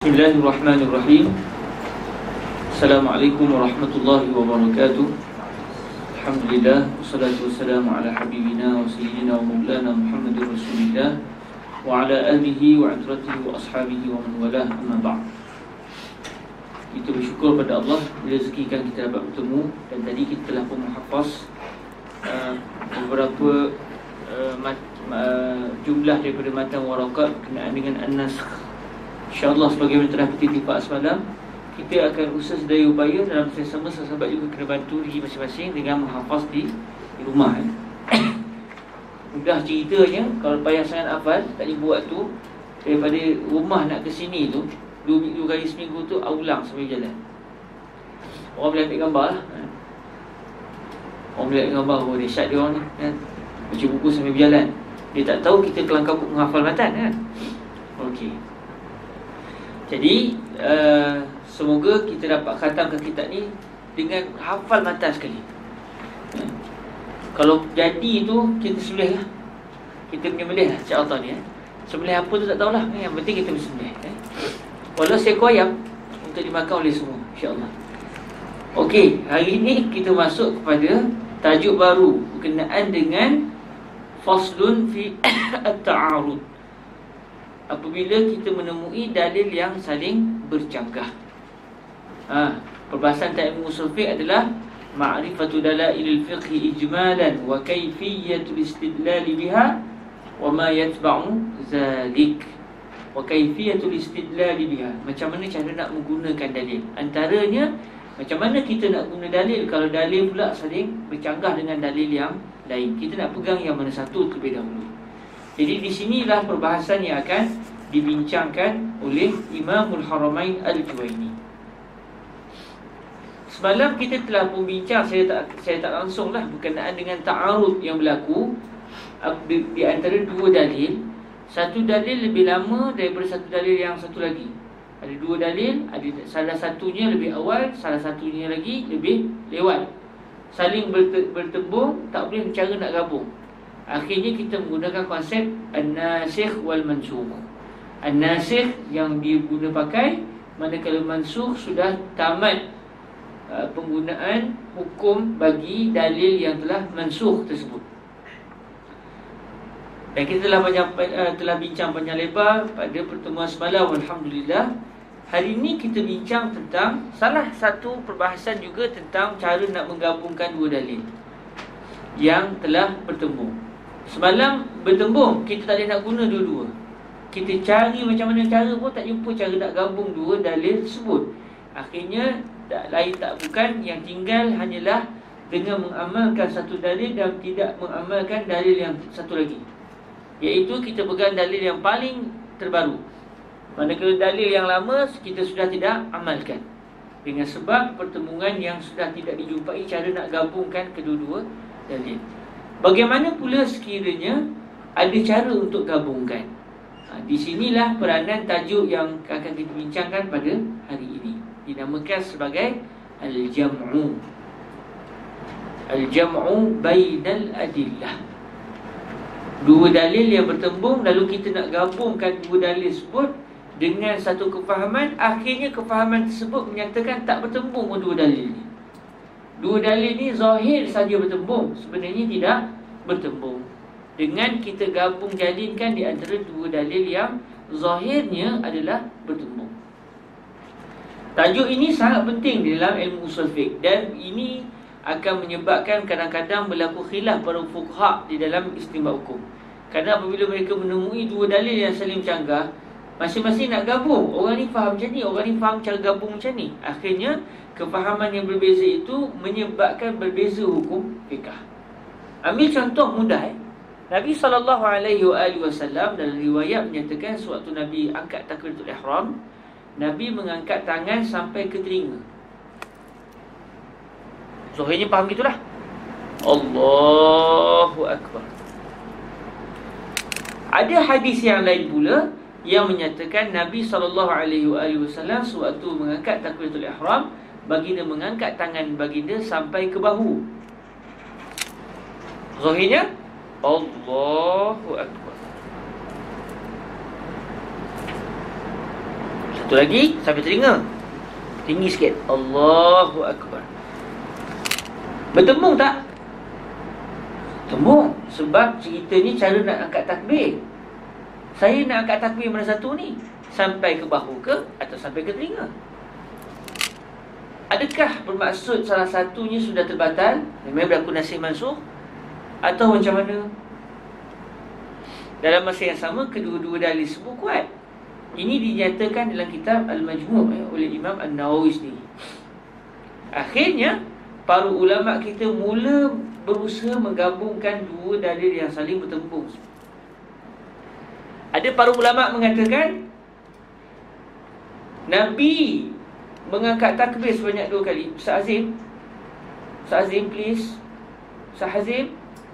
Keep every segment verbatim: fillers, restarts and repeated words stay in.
Bismillahirrahmanirrahim. Assalamualaikum warahmatullahi wabarakatuh. Alhamdulillah, wassalatu wassalamu ala habibina wa sayyidina wa maulana Muhammadur Rasulillah wa ala alihi wa atratihi wa ashabihi wa man walah, amma ba'd. Kita bersyukur pada Allah rezekikan kita dapat bertemu. Dan tadi kita telah pun menghafaz uh, beberapa uh, mat, uh, jumlah daripada matan warakat berkenaan dengan an-nasakh. InsyaAllah sebagaimana telah kita tipak semalam, kita akan usaha sedaya upaya dalam sama sahabat juga kena bantu diri masing-masing dengan menghafaz di, di rumah eh. Mudah ceritanya, kalau payah sangat hafal, tak boleh buat tu, daripada rumah nak ke sini tu Dua, dua kali seminggu tu ulang sambil jalan. Orang boleh ambil gambar lah eh. Orang boleh ambil gambar, oh dahsyat dia orang ni kan? Baca buku sambil berjalan. Dia tak tahu kita kelang kabut menghafal matan kan. Okey. Jadi uh, semoga kita dapat khatamkan kitab ni dengan hafal matan sekali. eh. Kalau jadi tu kita sembelih lah. Kita menyembelih lah Cik Alta ni eh. Sembelih apa tu tak tahulah, eh. Yang penting kita bersembelih eh. Walau seekor ayam untuk dimakan oleh semua, insyaAllah. Okey, hari ini kita masuk kepada tajuk baru berkenaan dengan faslun fi at-ta'arud. Apabila kita menemui dalil yang saling bercanggah. Ha, perbahasan ilmu usul fiqh adalah ma'rifatu dalailil fiqh ijmalan wa kayfiyatul istidlal biha wa ma yatba'u zalik. Wa kayfiyatul istidlal biha, macam mana cara nak menggunakan dalil. Antaranya macam mana kita nak guna dalil kalau dalil pula saling bercanggah dengan dalil yang lain. Kita nak pegang yang mana satu terlebih dahulu. Jadi di sinilah perbahasan yang akan dibincangkan oleh Imamul Haramain Al-Juwaini. Semalam kita telah pun bincang, saya tak saya tak langsung lah, berkenaan dengan ta'arud yang berlaku di, di antara dua dalil. Satu dalil lebih lama daripada satu dalil yang satu lagi. Ada dua dalil, ada salah satunya lebih awal, salah satunya lagi lebih lewat. Saling bertembung, tak boleh cara nak gabung. Akhirnya kita menggunakan konsep an-nasikh wal mansukh. An-nasikh yang diguna pakai manakala mansukh sudah tamat uh, penggunaan hukum bagi dalil yang telah mansukh tersebut. Dan kita telah banyak, uh, telah bincang panjang lebar pada pertemuan semalam, alhamdulillah. Hari ini kita bincang tentang salah satu perbahasan juga tentang cara nak menggabungkan dua dalil yang telah bertembung. Semalam bertembung, kita tak boleh nak guna dua-dua. Kita cari macam mana cara pun tak jumpa cara nak gabung dua dalil tersebut. Akhirnya tak lain tak bukan, yang tinggal hanyalah dengan mengamalkan satu dalil dan tidak mengamalkan dalil yang satu lagi, iaitu kita pegang dalil yang paling terbaru. Manakala dalil yang lama kita sudah tidak amalkan, dengan sebab pertemuan yang sudah tidak dijumpai cara nak gabungkan kedua-dua dalil. Bagaimana pula sekiranya ada cara untuk gabungkan? Ha, di sinilah peranan tajuk yang akan kita bincangkan pada hari ini. Dinamakan sebagai Al-Jam'u. Al-Jam'u bainal adillah. Dua dalil yang bertembung, lalu kita nak gabungkan dua dalil tersebut dengan satu kefahaman. Akhirnya kefahaman tersebut menyatakan tak bertembung dua dalil ini. Dua dalil ni zahir saja bertembung, sebenarnya tidak bertembung. Dengan kita gabung jalinkan di antara dua dalil yang zahirnya adalah bertembung. Tajuk ini sangat penting di dalam ilmu usul fiqh, dan ini akan menyebabkan kadang-kadang berlaku khilaf para fuqaha di dalam istinbat hukum. Kadang apabila mereka menemui dua dalil yang saling bercanggah, masing-masing nak gabung. Orang ni faham macam ni, orang ni faham cara gabung macam ni. Akhirnya kefahaman yang berbeza itu menyebabkan berbeza hukum fiqh. Ambil contoh mudah eh. Nabi sallallahu alaihi wasallam dalam riwayat menyatakan sewaktu Nabi angkat takbiratul ihram, Nabi mengangkat tangan sampai ke telinga. Zahirnya faham gitulah. Allahu Akbar. Ada hadis yang lain pula yang menyatakan Nabi sallallahu alaihi wasallam sewaktu mengangkat takbiratul ihram, baginda mengangkat tangan baginda sampai ke bahu. Zahirnya Allahu Akbar. Satu lagi sampai telinga. Tinggi sikit. Allahu Akbar. Bertembung tak? Tembung. Sebab cerita ni cara nak angkat takbir. Saya nak angkat takbir mana satu ni? Sampai ke bahu ke atau sampai ke telinga? Adakah bermaksud salah satunya sudah terbatal, memang berlaku nasih mansukh, atau macam mana? Dalam masa yang sama, kedua-dua dalil semua kuat. Ini dinyatakan dalam kitab Al-Majmu' eh, oleh Imam An-Nawawi sendiri. Akhirnya para ulama kita mula berusaha menggabungkan dua dalil yang saling bertembung. Ada para ulama mengatakan Nabi mengangkat takbir sebanyak dua kali. Ustaz Azim, Ustaz Azim please, Ustaz Azim,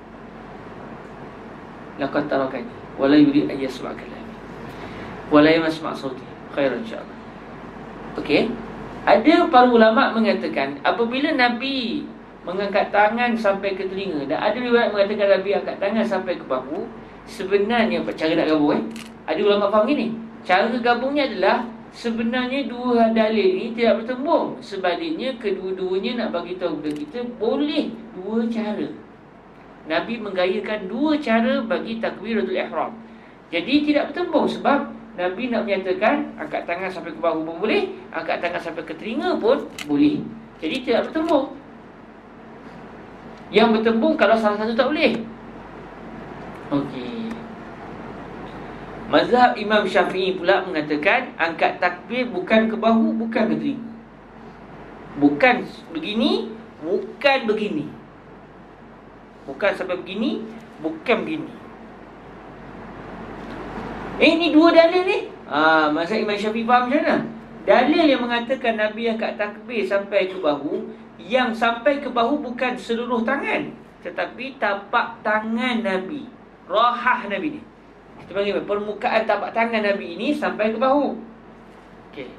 laqad tarakani wala yurid an yasma' kalami wala yasma' sauti khairan insya-Allah. Okey. Ada para ulama mengatakan apabila Nabi mengangkat tangan sampai ke telinga, dan ada riwayat mengatakan Nabi angkat tangan sampai ke bahu, sebenarnya cara nak gabung eh ada ulama faham gini. Cara gabungnya adalah sebenarnya dua dalil ini tidak bertembung. Sebaliknya kedua-duanya nak bagi tahu kepada kita boleh dua cara. Nabi menggayakan dua cara bagi takbiratul ihram. Jadi tidak bertembung sebab Nabi nak menyatakan angkat tangan sampai ke bahu pun boleh, angkat tangan sampai ke telinga pun boleh. Jadi tidak bertembung. Yang bertembung kalau salah satu tak boleh. Okey. Mazhab Imam Syafi'i pula mengatakan angkat takbir bukan ke bahu, bukan ke telinga. Bukan begini, bukan begini. Bukan sampai begini, bukan begini. Eh, ini dua dalil ni. Ah, mazhab Imam Syafi'i faham macam mana? Dalil yang mengatakan Nabi angkat takbir sampai ke bahu, yang sampai ke bahu bukan seluruh tangan, tetapi tapak tangan Nabi, rahah Nabi ni. Kita panggil permukaan tapak tangan Nabi ini sampai ke bahu. Okey.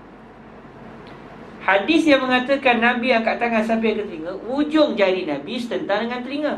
Hadis yang mengatakan Nabi angkat tangan sampai ke telinga, ujung jari Nabi setentang dengan telinga.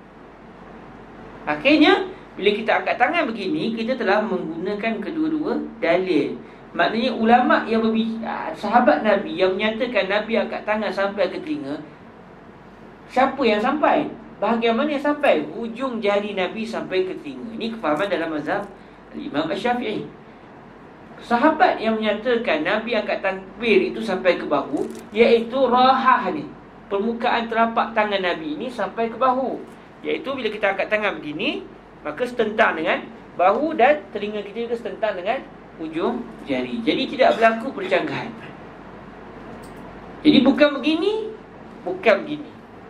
Akhirnya bila kita angkat tangan begini, kita telah menggunakan kedua-dua dalil. Maknanya ulama yang berbicara, sahabat Nabi yang menyatakan Nabi angkat tangan sampai ke telinga, siapa yang sampai? Bahagian mana yang sampai? Hujung jari Nabi sampai ke telinga. Ini kefahaman dalam mazhab Imam Syafi'i. Sahabat yang menyatakan Nabi angkat takbir itu sampai ke bahu, iaitu rahah ni, permukaan telapak tangan Nabi ini sampai ke bahu. Iaitu bila kita angkat tangan begini, maka setentang dengan bahu dan telinga kita juga setentang dengan ujung jari. Jadi tidak berlaku percanggahan. Jadi bukan begini, bukan begini.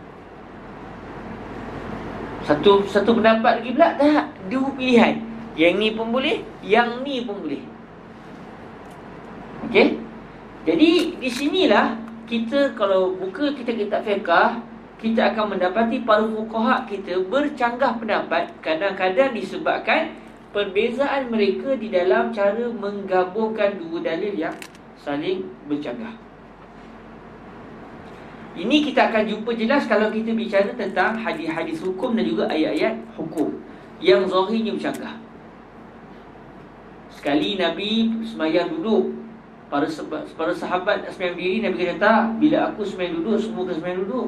Satu satu pendapat lagi pula tak, dua pilihan. Yang ni pun boleh, yang ni pun boleh. Okey? Jadi di sinilah kita kalau buka kitab-kitab fiqh, kita akan mendapati para fuqaha kita bercanggah pendapat, kadang-kadang disebabkan perbezaan mereka di dalam cara menggabungkan dua dalil yang saling bercanggah. Ini kita akan jumpa jelas kalau kita bicara tentang hadis-hadis hukum dan juga ayat-ayat hukum yang zahirnya bercanggah. Sekali Nabi sembahyang duduk, para para sahabat sembahyang diri, Nabi kata tak, bila aku sembahyang duduk, semua kena sembahyang duduk.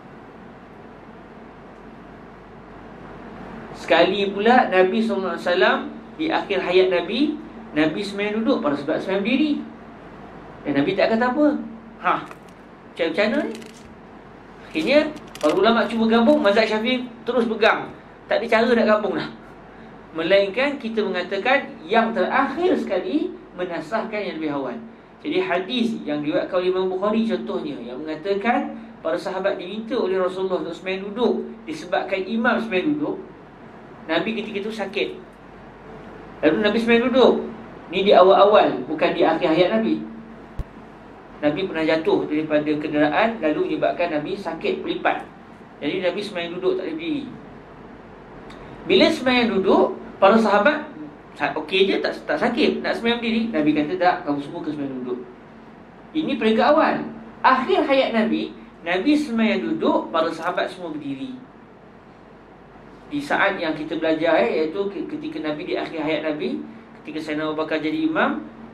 Sekali pula Nabi sallallahu alaihi wasallam di akhir hayat Nabi, Nabi sembahyang duduk, para sahabat sembahyang diri, dan Nabi tak kata apa. Ha, macam mana ni? Akhirnya para ulama cuba gabung, mazhab Syafi'i terus pegang, tak ada cara nak gabung dah. Melainkan kita mengatakan yang terakhir sekali menasahkan yang lebih awal. Jadi hadis yang diriwayatkan oleh Imam Bukhari contohnya, yang mengatakan para sahabat diminta oleh Rasulullah untuk sembahyang duduk, disebabkan imam sembahyang duduk, Nabi ketika itu sakit, lalu Nabi sembahyang duduk. Ni di awal-awal, bukan di akhir hayat Nabi. Nabi pernah jatuh daripada kenderaan, lalu menyebabkan Nabi sakit berlipat. Jadi Nabi sembahyang duduk, tak boleh berdiri. Bila sembahyang duduk, para sahabat okey je, tak tak sakit, nak sembahyang berdiri. Nabi kata tak, kamu semua kena sembahyang duduk. Ini perengkat awal. Akhir hayat Nabi, Nabi sembahyang duduk, para sahabat semua berdiri. Di saat yang kita belajar eh, iaitu ketika Nabi di akhir hayat Nabi, ketika Sayyidina Abu Bakar jadi imam,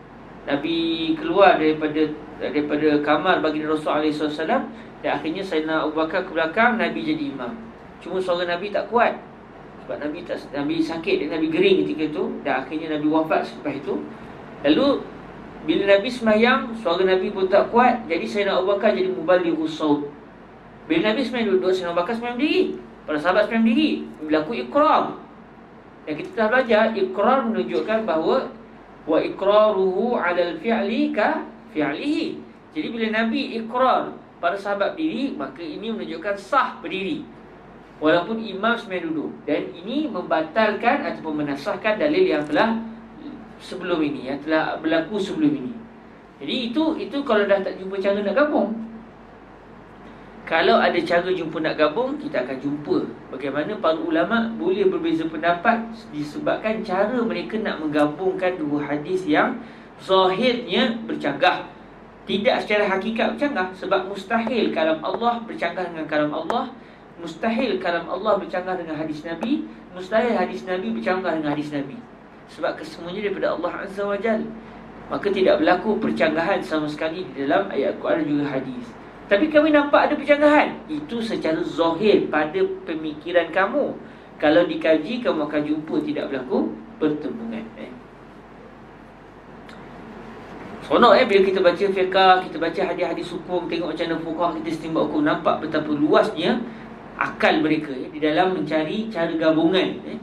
Nabi keluar daripada daripada kamar baginda Rasul alaihi wasallam, dan akhirnya Sayyidina Abu Bakar ke belakang, Nabi jadi imam. Cuma suara Nabi tak kuat, sebab Nabi tak Nabi sakit dan Nabi gering ketika itu, dan akhirnya Nabi wafat selepas itu. Lalu bila Nabi sembahyang, suara Nabi pun tak kuat, jadi Sayyidina Abu Bakar jadi mubalighus saut. Bila Nabi sembahyang duduk, Sayyidina Abu Bakar sembahyang berdiri, para sahabat sembahyang berdiri, berlaku ikrar. Dan kita telah belajar ikrar menunjukkan bahawa wa iqraruhu 'ala al-fi'li ka fi'lihi. Jadi bila Nabi ikrar, para sahabat berdiri, maka ini menunjukkan sah berdiri walaupun imam sembahyang duduk. Dan ini membatalkan ataupun menasahkan dalil yang telah sebelum ini, yang telah berlaku sebelum ini. Jadi itu itu kalau dah tak jumpa cara nak gabung. Kalau ada cara jumpa nak gabung, kita akan jumpa bagaimana para ulama boleh berbeza pendapat disebabkan cara mereka nak menggabungkan dua hadis yang zahirnya bercanggah. Tidak secara hakikat bercanggah, sebab mustahil kalam Allah bercanggah dengan kalam Allah, mustahil kalam Allah bercanggah dengan hadis Nabi, mustahil hadis Nabi bercanggah dengan hadis Nabi. Sebab kesemuanya daripada Allah Azza wa Jalla. Maka tidak berlaku percanggahan sama sekali di dalam ayat Al-Quran dan juga hadis. Tapi kami nampak ada percanggahan. Itu secara zahir pada pemikiran kamu. Kalau dikaji, kamu akan jumpa tidak berlaku pertemuan. eh. Seronok eh bila kita baca fiqah, kita baca hadis-hadis hukum, tengok macam mana fuqaha kita istinbat hukum, nampak betapa luasnya akal mereka eh, di dalam mencari cara gabungan. Eh.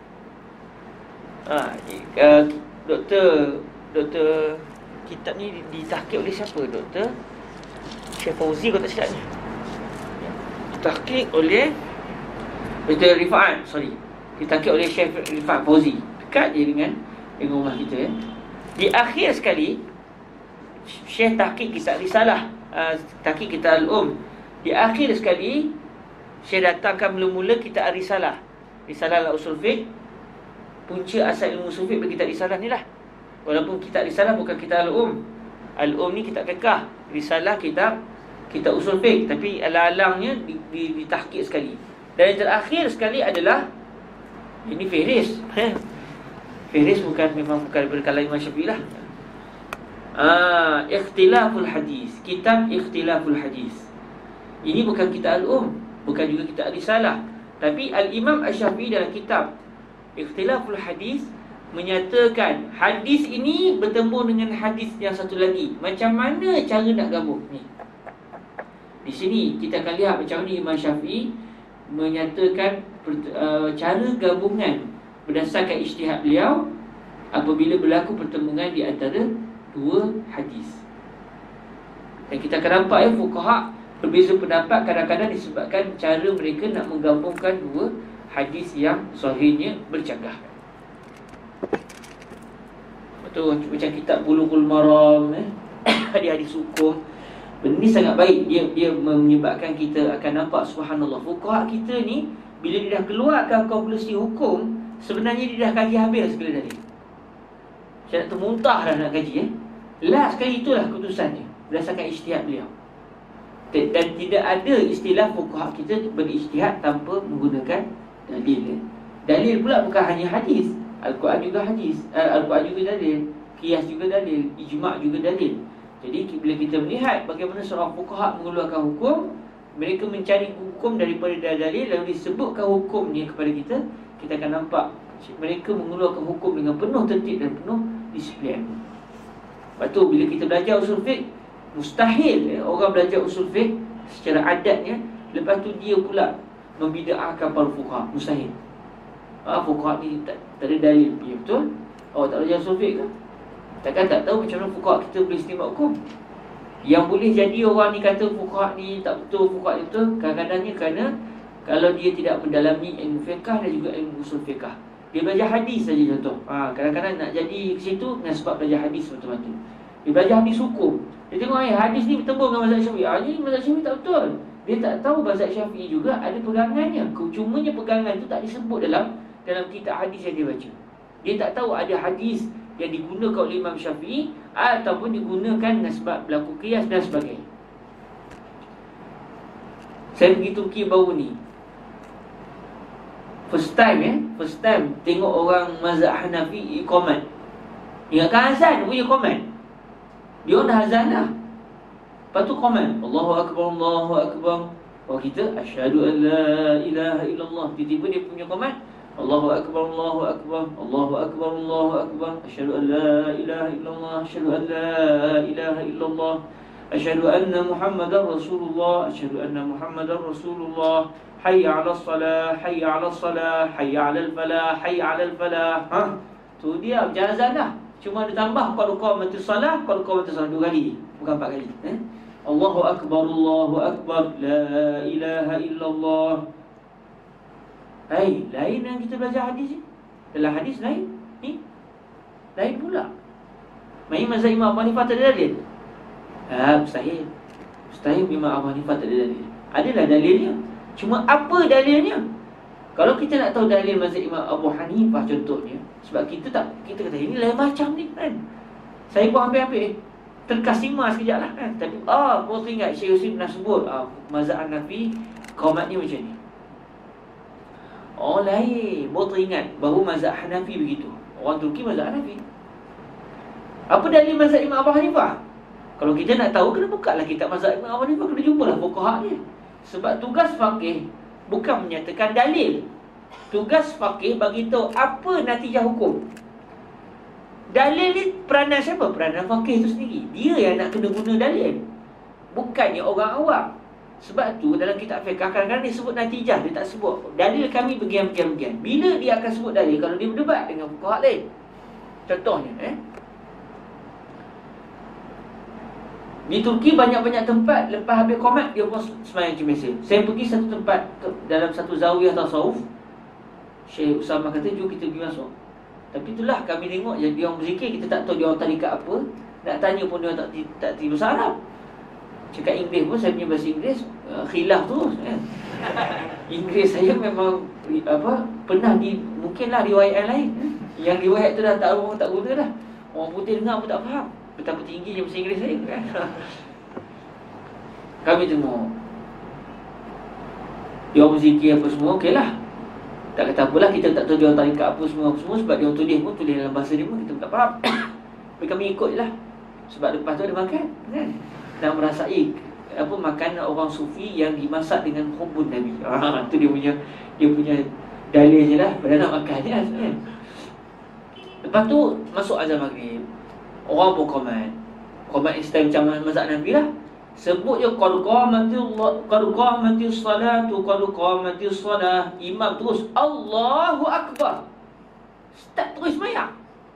Ha, uh, doktor doktor kitab ni ditahqiq oleh siapa, doktor? Syekh Fauzi kalau tak silap ni. Ditahqiq oleh Doktor Rifa'at, sorry. Ditahqiq oleh Syekh Rifa'at Fauzi. Dekat je dengan dengan rumah kita ya. Di akhir sekali Syekh tahqiq kitab risalah, uh, tahqiq kitab al-um. Di akhir sekali Syekh datangkan mula-mula kitab risalah. Risalah al-usul fiqh. Punca asal ilmu usul fiqh bagi kitab risalah ni lah. Walaupun kitab risalah bukan kitab al-um. Al-um ni kitab fiqh, risalah kitab kitab usul fiqh, tapi alang-alangnya ditahqiq sekali. Dan yang terakhir sekali adalah ini Fihris. Fihris bukan memang bukan daripada kalangan Imam Syafi'i lah. Ah, Ikhtilaful Hadis, kitab Ikhtilaful Hadis. Ini bukan kitab al-um, bukan juga kitab risalah, tapi Al-Imam Asy-Syafi'i dalam kitab Ikhtilaful Hadis menyatakan hadis ini bertemu dengan hadis yang satu lagi. Macam mana cara nak gabung ni? Di sini kita akan lihat macam mana Imam Syafi'i menyatakan uh, cara gabungan berdasarkan ijtihad beliau apabila berlaku pertemuan di antara dua hadis. Dan kita akan nampak ya, fuqaha berbeza pendapat kadang-kadang disebabkan cara mereka nak menggabungkan dua hadis yang sahihnya bercanggah. Betul, macam kitab Bulughul Maram eh, hadis-hadis hukum. Benda ni sangat baik. Dia dia menyebabkan kita akan nampak subhanallah, fuqaha kita ni bila dia dah keluarkan konklusi hukum, sebenarnya dia dah kaji habis segala dalil. Saya nak termuntah dah nak kaji eh. Last sekali itulah keputusannya berdasarkan ijtihad beliau. Dan tidak ada istilah fuqaha kita berijtihad tanpa menggunakan dalil eh. Dalil pula bukan hanya hadis, Al-Quran juga hadis, Al-Quran juga dalil, qiyas juga dalil, ijma' juga dalil. Jadi bila kita melihat bagaimana seorang fuqaha mengeluarkan hukum, mereka mencari hukum daripada dalil lalu disebutkan hukumnya kepada kita, kita akan nampak mereka mengeluarkan hukum dengan penuh tertib dan penuh disiplin. Lepas tu bila kita belajar usul fiqh, mustahil eh, orang belajar usul fiqh secara adatnya, lepas tu dia pula membida'ahkan para fuqaha. Mustahil. Ah, fuqaha ni tak, tak ada dalil. Ya, betul? Awak tak belajar usul fiqh ke? Takkan tak tahu macam mana fuqaha kita boleh istinbat hukum. Yang boleh jadi orang ni kata fuqaha ni tak betul, fuqaha ni betul, kadang-kadangnya kerana kalau dia tidak mendalami ilmu fiqh dan juga ilmu usul fiqh. Dia belajar hadis saja contoh. Ha, kadang-kadang nak jadi ke situ dengan sebab belajar hadis betul-betul. Dia belajar hadis hukum. Dia tengok eh, hadis ni bertemu dengan mazhab Syafi'i. Ah, ni mazhab Syafi'i tak betul. Dia tak tahu mazhab Syafi'i juga ada pegangannya. Cumanya pegangan tu tak disebut dalam dalam kitab hadis yang dia baca. Dia tak tahu ada hadis yang digunakan oleh Imam Syafi'i ataupun digunakan dengan sebab berlaku qiyas dan sebagainya. Saya pergi Turki baru ni. First time eh, first time tengok orang mazhab Hanafi iqamat. Ingatkan azan punya komen. Dia dah azan dah. Lepas tu komen, Allahu Akbar, Allahu Akbar. Oh kita, asyhadu an la ilaha illallah. Tiba-tiba dia punya komen, Allahu Akbar, Allahu Akbar, Allahu Akbar, Allahu Akbar. Asyhadu an la ilaha illallah, asyhadu an la ilaha illallah. Asyhadu anna Muhammadar Rasulullah, asyhadu anna Muhammadar Rasulullah. Hayya 'alas salah, hayya 'alas salah, hayya 'alal falah, hayya 'alal falah. Ha, tu dia macam azan dah. Cuma dia tambah qad qamatis salah, qad qamatis salah dua kali, bukan empat kali. Eh? Allahu Akbar, Allahu Akbar, la ilaha illallah. Hai, lain yang kita belajar hadis ni. Dalam hadis lain, ni lain pula. Mai mazhab Imam Abu Hanifah tak ada dalil. Ah, mustahil. Mustahil Imam Abu Hanifah tak ada dalil. Adalah dalilnya. Cuma apa dalilnya? Kalau kita nak tahu dalil mazhab Imam Abu Hanifah contohnya, sebab kita tak, kita kata ini lain macam ni kan. Saya pun hampir-hampir terkasima sekejap lah kan. Tapi ah, baru teringat Syekh Yusuf pernah sebut ah, mazhab Hanafi qamat ni macam ni. Oh lain, baru teringat bahawa mazhab Hanafi begitu. Orang Turki mazhab Hanafi. Apa dalil mazhab Imam Abu Hanifah? Kalau kita nak tahu, kena buka lah kitab mazhab Imam Abu Hanifah, kena jumpa lah fuqaha dia. Sebab tugas faqih bukan menyatakan dalil. Tugas faqih bagi tahu apa natijah hukum. Dalil ni peranan siapa? Peranan faqih tu sendiri. Dia yang nak kena guna dalil, bukannya orang awam. Sebab tu dalam kitab fiqh kadang-kadang dia sebut natijah, dia tak sebut dalil kami bagian-bagian. Bila dia akan sebut dalil? Kalau dia berdebat dengan fuqaha lain. Contohnya eh di Turki banyak-banyak tempat lepas habis qomat dia pun sembahyang macam biasa. Saya pergi satu tempat dalam satu zawiyah tasawuf. Syekh Usama kata, jom kita pergi masuk. Tapi itulah kami tengok yang dia orang berzikir, kita tak tahu dia orang tarikat apa. Nak tanya pun dia orang tak tak tiba bahasa Arab. Cakap Inggeris pun saya punya bahasa Inggeris uh, khilaf terus kan. Inggeris saya memang apa pernah di mungkinlah riwayat lain. Yang riwayat tu dah tak orang tak guna dah. Orang putih dengar pun tak faham betapa tingginya bahasa Inggeris saya kan. Kami tengok dia orang berzikir apa semua, okeylah. Tak kata apalah, kita tak tahu dia orang tarikat apa semua apa semua. Sebab dia orang tulis pun tulis dalam bahasa dia pun kita tak faham. Tapi kami ikut je lah. Sebab lepas tu ada makan kan, dan merasai apa makanan orang sufi yang dimasak dengan hubbun Nabi. Ha, tu dia punya dia punya dalil je lah pada nak makan je kan. Lepas tu masuk azan maghrib, orang pun komen. Komen style macam mazhab Nabi lah. Sebut je qad qamatil qad qamatis salatu qad qamatis salah. Imam terus Allahu Akbar, start terus sembahyang.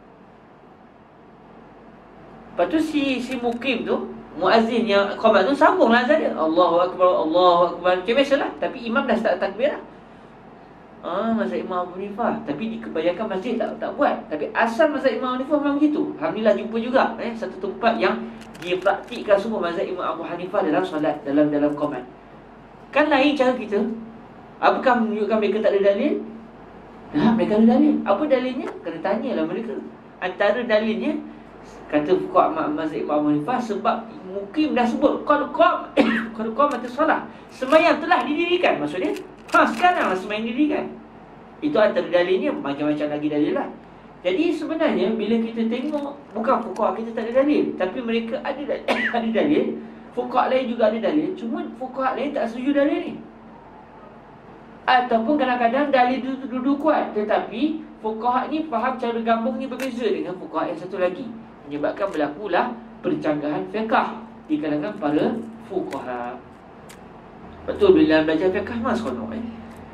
Lepas tu si si mukim tu, muazzin yang qamat tu sambunglah azan dia, Allahu Akbar, Allahu Akbar. Macam biasalah, tapi imam dah start takbir lah. Ah, mazhab Imam Abu Hanifah. Tapi di kebanyakan masjid tak tak buat. Tapi asal mazhab Imam Abu Hanifah memang begitu. Alhamdulillah jumpa juga eh satu tempat yang dia praktikkan semua mazhab Imam Abu Hanifah dalam solat, dalam dalam qamat. Kan lain cara kita. Apakah menunjukkan mereka tak ada dalil? Nah, mereka ada dalil. Apa dalilnya? Kena tanyalah mereka. Antara dalilnya kata fuqaha mazhab Imam Abu Hanifah, sebab mukim dah sebut qad qam qad qamatis salah, sembahyang telah didirikan. Maksudnya ha, sekaranglah sembahyang didirikan. Itu antara dalilnya. Macam-macam lagi dalil lah. Jadi sebenarnya bila kita tengok, bukan fuqaha kita tak ada dalil, tapi mereka ada dalil, ada dalil. Fuqaha lain juga ada dalil. Cuma fuqaha lain tak setuju dalil ni. Ataupun kadang-kadang dalil itu duduk kuat, tetapi fuqaha ni faham cara gambungnya berbeza dengan fuqaha yang satu lagi, menyebabkan berlakulah percanggahan fiqh di kalangan para fuqaha. Betul, bila belajar fiqh mas kono eh.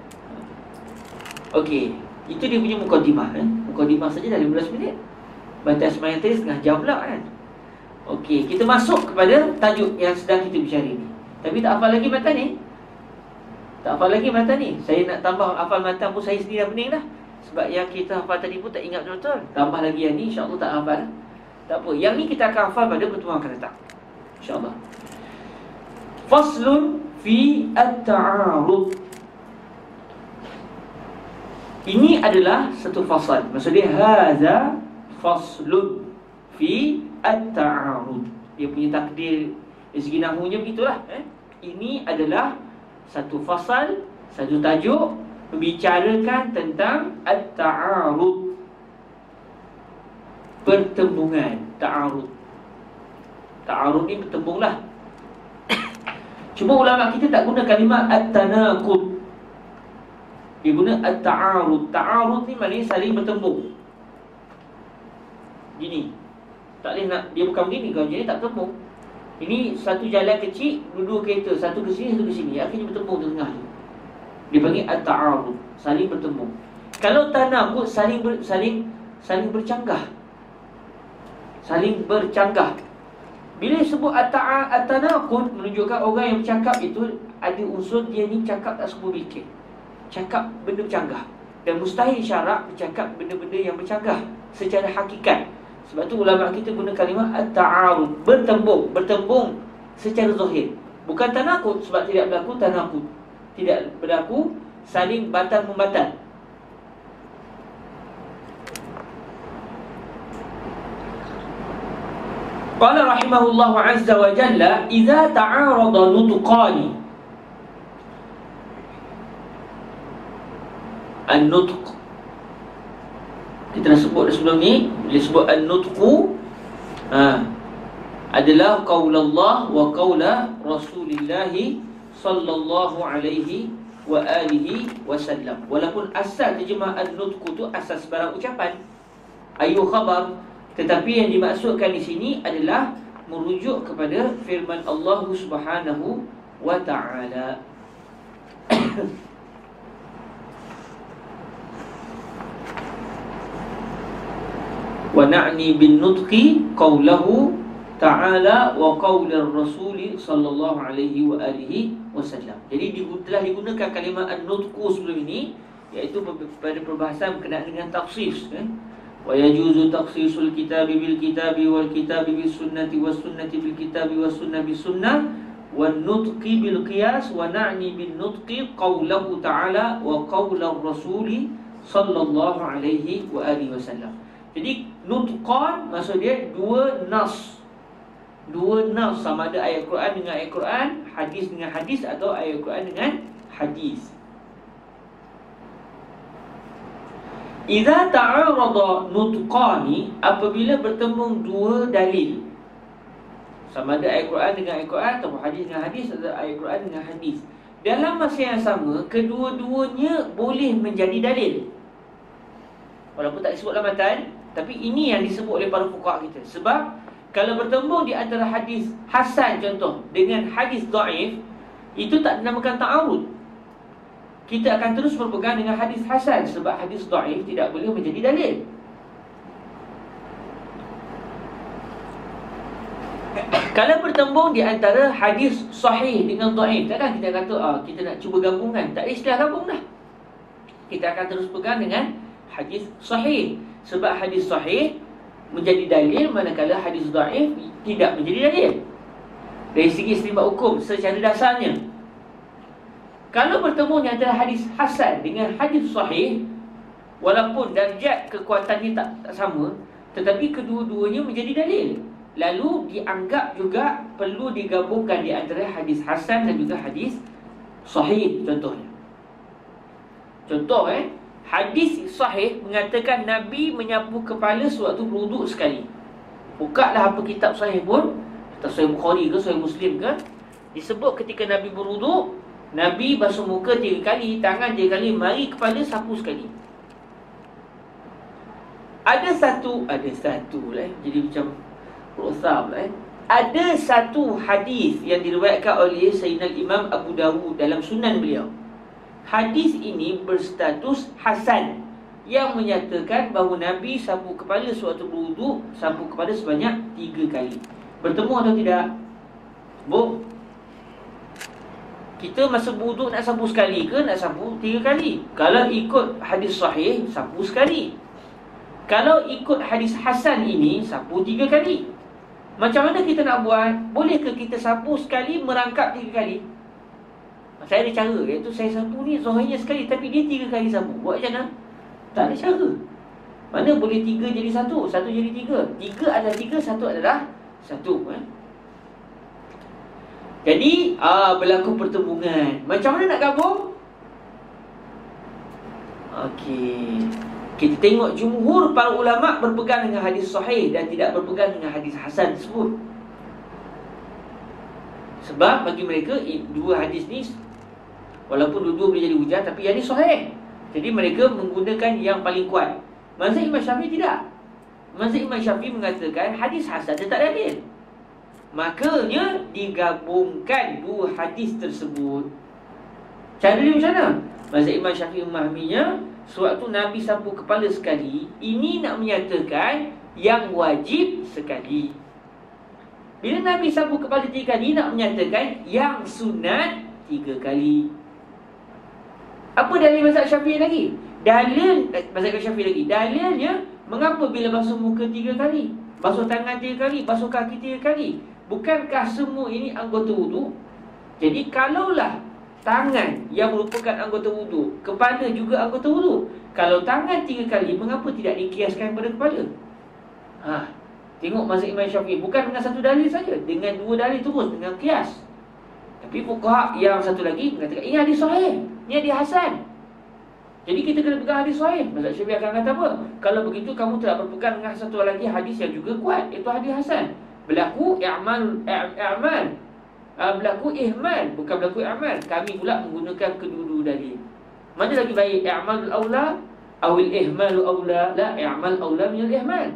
Okey, itu dia punya mukadimah eh. Mukadimah saja dah lima belas minit. Batas sembahyang tadi setengah jam pula kan. Okey, kita masuk kepada tajuk yang sedang kita bicara ni. Tapi tak hafal lagi matan ni. Tak hafal lagi matan ni. Saya nak tambah hafal matan pun saya sendiri dah pening dah. Sebab yang kita hafal tadi pun tak ingat betul-betul. Tambah lagi yang ni, insya-Allah tak hafal. Tak apa, yang ni kita akan hafal pada pertemuan akan datang, insya-Allah. Faslun fi at-ta'arud. Ini adalah satu fasal. Maksudnya haza faslun fi at-ta'arud. Dia punya takdir dari segi nahwunya begitulah eh. Ini adalah satu fasal, satu tajuk membicarakan tentang at-ta'arud, pertembungan, ta'arud. Ta'arud ni bertembung lah. Cuma ulama kita tak guna kalimah at-tanaqud. Dia guna at-ta'arud. Ta'arud ni maknanya saling bertembung. Gini. Tak boleh nak, dia bukan begini. Kalau jadi tak bertembung. Ini satu jalan kecil, dua-dua kereta, satu ke sini, satu ke sini. Akhirnya bertembung di tengah tu. Dia panggil at-ta'arud, saling bertembung. Kalau tanaqud, saling ber, saling saling bercanggah. Saling bercanggah. Bila sebut at-tanaqud, menunjukkan orang yang bercakap itu ada unsur dia ni cakap tak semua fikir. Cakap benda bercanggah. Dan mustahil syarak bercakap benda-benda yang bercanggah secara hakikat. Sebab tu ulama kita guna kalimah at-ta'arud, bertembung, bertembung secara zahir. Bukan tanaqud, sebab tidak berlaku tanaqud. Tidak berlaku saling batal membatal. Qala rahimahullah azza wa jalla, idza ta'arada nutqani. An-nutq, kita dah sebut sebelum ni. Bila sebut an-nutqu, ha, adalah qaulullah wa qaula Rasulillah sallallahu alaihi wa alihi wasallam. Walaupun asal terjemah an-nutqu tu asal sebarang ucapan, ayu khabar, tetapi yang dimaksudkan di sini adalah merujuk kepada firman Allah Subhanahu wa ta'ala. Wa na'ni bin nutqi qawlahu ta'ala wa qawlir rasuli sallallahu alaihi wa alihi wasallam. Jadi telah digunakan kalimah an-nutqu sebelum ini, iaitu pada perbahasan berkenaan dengan takhsis, eh? Wa yajuzu takhsisul kitabi bil kitabi wal kitabi bis sunnati was sunnati bil kitabi was sunnah bis sunnah wan nutqi bil qiyas wa na'ni bin nutqi qawlahu ta'ala wa qawlar rasuli sallallahu alaihi wa alihi wasallam. Jadi nutqan maksud dia dua nas. Dua nas, sama ada ayat Quran dengan ayat Quran, hadis dengan hadis, atau ayat Quran dengan hadis. Idza ta'arada nutqani, apabila bertemu dua dalil, sama ada ayat Quran dengan ayat Quran, atau hadis dengan hadis, atau ayat Quran dengan hadis, dalam masa yang sama, kedua-duanya boleh menjadi dalil. Walaupun tak disebut dalam matan, tapi ini yang disebut oleh para fuqaha kita. Sebab kalau bertembung di antara hadis hasan contoh dengan hadis dhaif, itu tak dinamakan ta'arud. Kita akan terus berpegang dengan hadis hasan, sebab hadis dhaif tidak boleh menjadi dalil. Kalau bertembung di antara hadis sahih dengan dhaif, takkan kita kata ah, kita nak cuba gabungkan. Tak ada istilah gabung dah. Kita akan terus pegang dengan hadis sahih, sebab hadis sahih menjadi dalil, manakala hadis dhaif tidak menjadi dalil dari segi istinbat hukum secara dasarnya. Kalau bertemu di antara hadis hasan dengan hadis sahih, walaupun darjat kekuatannya tak, tak sama, tetapi kedua-duanya menjadi dalil, lalu dianggap juga perlu digabungkan di antara hadis hasan dan juga hadis sahih. Contohnya, Contoh eh hadis sahih mengatakan Nabi menyapu kepala sewaktu berwuduk sekali. Bukalah apa kitab sahih pun, kitab Sahih Bukhari ke Sahih Muslim ke, disebut ketika Nabi berwuduk, Nabi basuh muka tiga kali, tangan tiga kali, mari kepala sapu sekali. Ada satu, ada satu lah eh. Jadi macam rosam lah eh. Ada satu hadis yang diriwayatkan oleh Sayyidina Imam Abu Dawud dalam sunan beliau. Hadis ini berstatus hasan, yang menyatakan bahawa Nabi sapu kepala sewaktu berwuduk, sapu kepala sebanyak tiga kali. Bertemu atau tidak? Bu, kita masa berwuduk nak sapu sekali ke nak sapu tiga kali? Kalau ikut hadis sahih, sapu sekali. Kalau ikut hadis hasan ini, sapu tiga kali. Macam mana kita nak buat? Bolehkah kita sapu sekali, merangkap tiga kali? Saya ada cara, iaitu saya sapu ni zahirnya sekali, tapi dia tiga kali sapu. Buat macam mana? Tak ada cara. Mana boleh tiga jadi satu, satu jadi tiga. Tiga adalah tiga, satu adalah satu eh? Jadi aa, berlaku pertembungan. Macam mana nak gabung? Okey, kita tengok jumhur para ulama' berpegang dengan hadis sahih dan tidak berpegang dengan hadis hasan tersebut. Sebab bagi mereka dua hadis ni walaupun dua-dua boleh jadi hujah, tapi yang ni sahih. Jadi mereka menggunakan yang paling kuat. Mazhab Imam Syafi'i tidak. Mazhab Imam Syafi'i mengatakan hadis hasan dia tak dalil. Makanya digabungkan dua hadis tersebut. Cara dia macam mana? Mazhab Imam Syafi'i memahaminya, sewaktu Nabi sapu kepala sekali, ini nak menyatakan yang wajib sekali. Bila Nabi sapu kepala tiga kali, nak menyatakan yang sunat tiga kali. Apa dalil mazhab Syafi'i lagi? Dalil mazhab Syafi'i lagi. Dalilnya, mengapa bila basuh muka tiga kali, basuh tangan tiga kali, basuh kaki tiga kali? Bukankah semua ini anggota wudu? Jadi kalaulah tangan yang merupakan anggota wudu, kepala juga anggota wudu, kalau tangan tiga kali, mengapa tidak dikiaskan pada kepala? Ha, tengok mazhab Imam Syafi'i, bukan dengan satu dalil saja, dengan dua dalil terus, dengan kias. Tapi fuqaha yang satu lagi mengatakan ini hadis sahih, ini hadis hasan. Jadi kita kena pegang hadis sahih. Mazhab Syafi'i akan kata apa? Kalau begitu kamu tidak berpegang dengan satu lagi hadis yang juga kuat, iaitu hadis hasan. Berlaku i'mal i'mal. Uh, berlaku ihmal, bukan berlaku i'mal. Kami pula menggunakan kedua-dua dalil. Mana lagi baik, i'malul aula awil ihmalu aula? La, i'mal aula minal ihmal.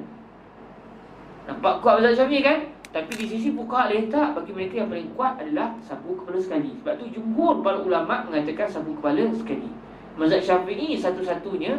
Nampak kuat mazhab Syafi'i kan? Tapi di sisi fuqaha letak bagi mereka yang paling kuat adalah sapu kepala sekali. Sebab tu jumhur para ulama mengatakan sapu kepala sekali. Mazhab Syafi'i satu-satunya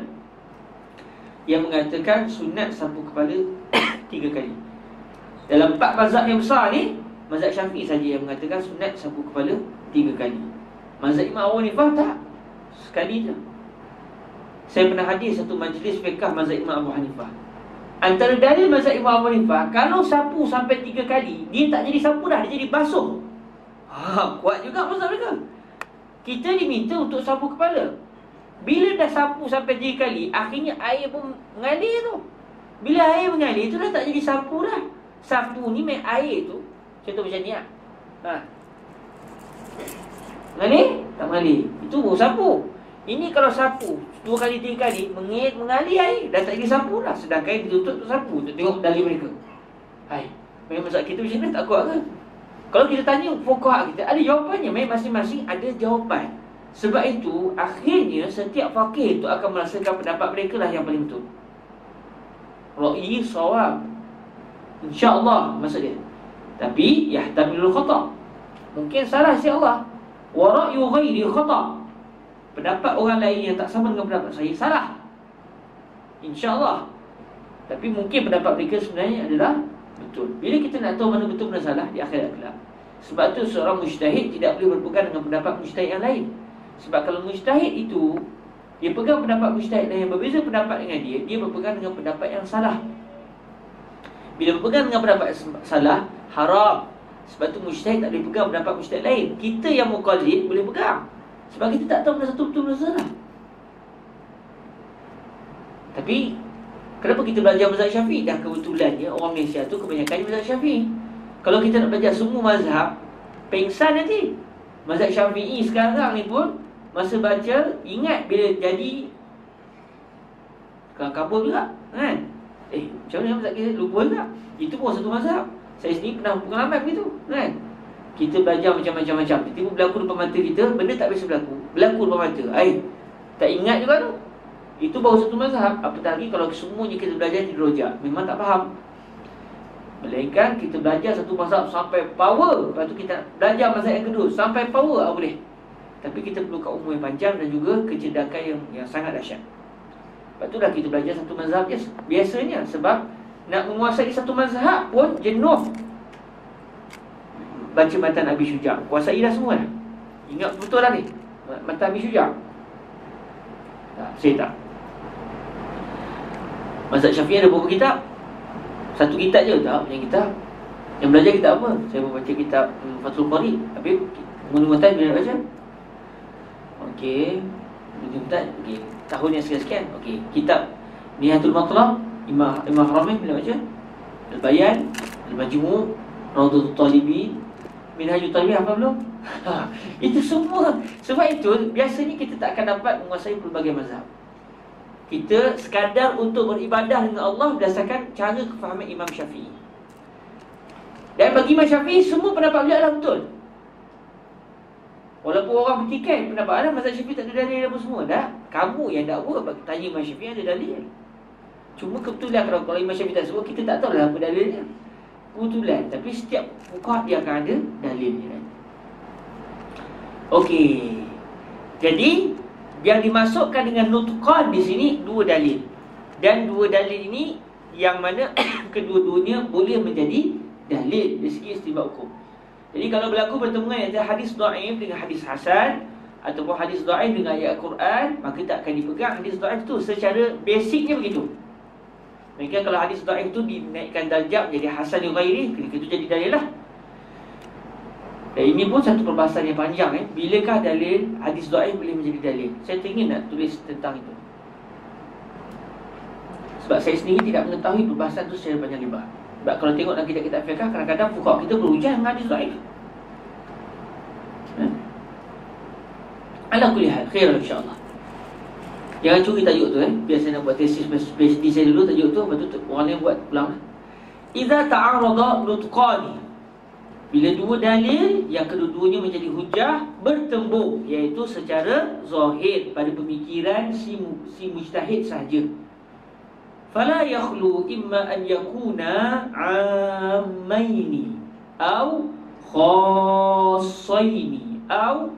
yang mengatakan sunat sapu kepala tiga kali. Dalam empat mazhab yang besar ni, mazhab Syafi'i saja yang mengatakan sunat sapu kepala tiga kali. Mazhab Imam Abu Hanifah tak, sekali je. Saya pernah hadir satu majlis fiqh mazhab Imam Abu Hanifah. Antara dalil mazhab Imam Abu Hanifah, kalau sapu sampai tiga kali, dia tak jadi sapu dah, dia jadi basuh. Ha, kuat juga mazhab mereka. Kita diminta untuk sapu kepala. Bila dah sapu sampai tiga kali, akhirnya air pun mengalir tu. Bila air mengalir tu dah tak jadi sapu dah. Sapu ni main air tu, contoh macam ni lah. Ha. Mengalir? Tak mengalir. Itu baru sapu. Ini kalau sapu dua kali, tiga kali, mengalir, mengalir air, dah tak jadi sapu dah. Sedangkan ditutup untuk sapu. Untuk tengok dalil mereka. Hai, memang mazhab kita macam ni tak kuat ke? Kalau kita tanya fuqaha kita, ada jawapannya. Memang masing-masing ada jawapan. Sebab itu, akhirnya setiap faqih itu akan merasakan pendapat mereka lah yang paling betul. Ra'i sawab, InsyaAllah maksud dia. Tapi yahtamilul khata', mungkin salah insyaAllah. Wa ra'yu ghairi khata', pendapat orang lain yang tak sama dengan pendapat saya salah, InsyaAllah. Tapi mungkin pendapat mereka sebenarnya adalah betul. Bila kita nak tahu mana betul mana salah di akhirat kelak. Sebab tu seorang mujtahid tidak boleh berpegang dengan pendapat mujtahid yang lain. Sebab kalau mujtahid itu dia pegang pendapat mujtahid lain yang berbeza pendapat dengan dia, dia berpegang dengan pendapat yang salah. Bila berpegang dengan pendapat yang salah, haram. Sebab tu mujtahid tak boleh pegang pendapat mujtahid lain. Kita yang muqallid boleh pegang, sebab kita tak tahu mana satu betul mana salah. Tapi kenapa kita belajar mazhab Syafi'i? Dah kebetulannya orang Malaysia tu kebanyakan mazhab Syafi'i. Kalau kita nak belajar semua mazhab, pengsan nanti. Mazhab Syafi'i sekarang ni pun masa baca, ingat bila jadi kabur juga kan? Eh, macam mana mazhab kita lupa tak? Itu pun satu mazhab. Saya sendiri pernah pengalaman begitu kan? Kita belajar macam-macam-macam, tiba-tiba berlaku depan mata kita, benda tak biasa berlaku, berlaku depan mata. Ai, tak ingat juga tu. Itu baru satu mazhab. Apatah lagi kalau semuanya kita belajar di rojak, memang tak faham. Melainkan kita belajar satu mazhab sampai power, lepas tu kita belajar mazhab yang kedua sampai power, ah, boleh. Tapi kita perlu kat umur yang panjang dan juga kecerdakan yang, yang sangat dahsyat. Lepas tu dah kita belajar satu mazhab je biasanya. Sebab nak menguasai satu mazhab pun jenuh. Baca matan Abi Syuja', kuasai dah semua dah. Ingat betul lah ni matan Abi Syuja'? Tak, saya tak. Mazhab Syafi'i ada berapa kitab? Satu kitab je tak? Yang kitab yang belajar kitab apa? Saya membaca kitab hmm, Fathul Qari. Habis Mu'min bila nak baca? Okey, Mu'min okey, tahun yang sekian-sekian. Okey, kitab Nihayatul Matlab Imam Imam Haramain bila baca? Al-Bayan, Al-Majmu', Rawdatul Talibin, Minhajul Talibin, apa belum? Ha, itu semua. Sebab itu biasanya kita tak akan dapat menguasai pelbagai mazhab. Kita sekadar untuk beribadah dengan Allah berdasarkan cara kefahaman Imam Syafi'i. Dan bagi Imam Syafi'i, semua pendapat beliau adalah betul. Walaupun orang bertikai pendapat Ahnaf, mazhab Syafi'i tak ada dalil apa semua. Dah, kamu yang dakwa bagi tanya Imam Syafi'i ada dalil. Cuma kebetulan kalau, kalau Imam Syafi'i tak sebut, kita tak tahu lah apa dalilnya. Kebetulan. Tapi setiap fuqaha dia akan ada dalilnya. Okey. Jadi yang dimasukkan dengan nutqan di sini dua dalil. Dan dua dalil ini yang mana kedua-duanya boleh menjadi dalil dari segi istinbat hukum. Jadi kalau berlaku pertemuan antara hadis dhaif dengan hadis hasan ataupun hadis dhaif dengan ayat Al-Quran, maka tak akan dipegang hadis dhaif tu. Secara basicnya begitu. Maka kalau hadis dhaif tu dinaikkan darjah menjadi hasan li ghairi, itu jadi dalil lah. Dan ini pun satu perbahasan yang panjang eh. Bilakah dalil hadis dhaif boleh menjadi dalil? Saya ingin nak tulis tentang itu. Sebab saya sendiri tidak mengetahui perbahasan itu secara panjang lebar. Sebab kalau tengok dalam kitab-kitab fiqh, kadang-kadang fuqaha kita berhujah dengan hadis dhaif. Ha? Ala kulli hal, khair insya-Allah. Jangan curi tajuk tu eh. Biasa nak buat tesis PhD saya dulu tajuk tu, lepas tu orang lain buat pulang. Idza ta'arada nutqani, bila dua dalil yang kedua-duanya menjadi hujah bertembung, iaitu secara zahir pada pemikiran si, si mujtahid sahaja. Fala yakhlu imma an yakuna ammaini au khassaini au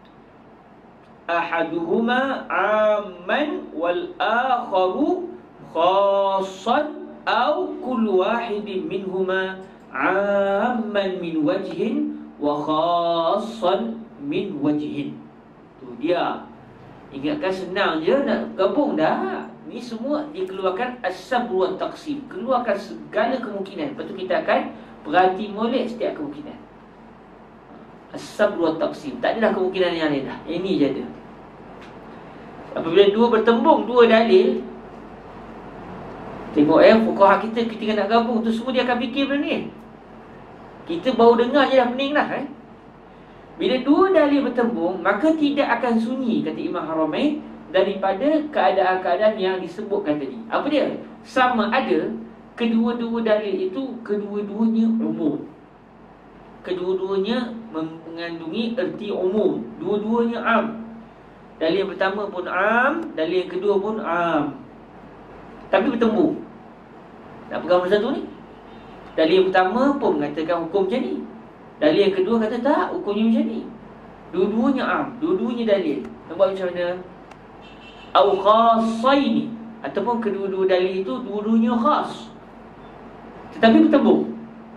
ahaduhuma amman wal akharu khassan au kullu wahidin minhuma amman min wajhin wa khassan min wajhin. Tu dia. Ingatkan senang je nak gabung dah. Ni semua dikeluarkan as-sabr wa taqsim. Keluarkan segala kemungkinan. Lepas tu kita akan berhati molek setiap kemungkinan. As-sabr wa taqsim. Tak adalah kemungkinan yang lain dah. Ini je ada. Apabila dua bertembung, dua dalil, tengok eh, fuqaha kita ketika nak gabung tu semua dia akan fikir benda ni. Kita baru dengar je dah pening dah eh. Bila dua dalil bertembung, maka tidak akan sunyi, kata Imam Haramain, daripada keadaan-keadaan yang disebutkan tadi. Apa dia? Sama ada kedua-dua dalil itu kedua-duanya umum. Kedua-duanya mengandungi erti umum. Dua-duanya am. Dalil yang pertama pun am, dalil yang kedua pun am. Tapi bertembung. Nak pegang masa tu ni? Dalil yang pertama pun mengatakan hukum macam ni. Dalil yang kedua kata tak, hukumnya macam ni. Dua-duanya am, dua-duanya dalil. Nampak macam mana? Au khassaini, ataupun kedua-dua dalil itu dua-duanya khas, tetapi bertembung.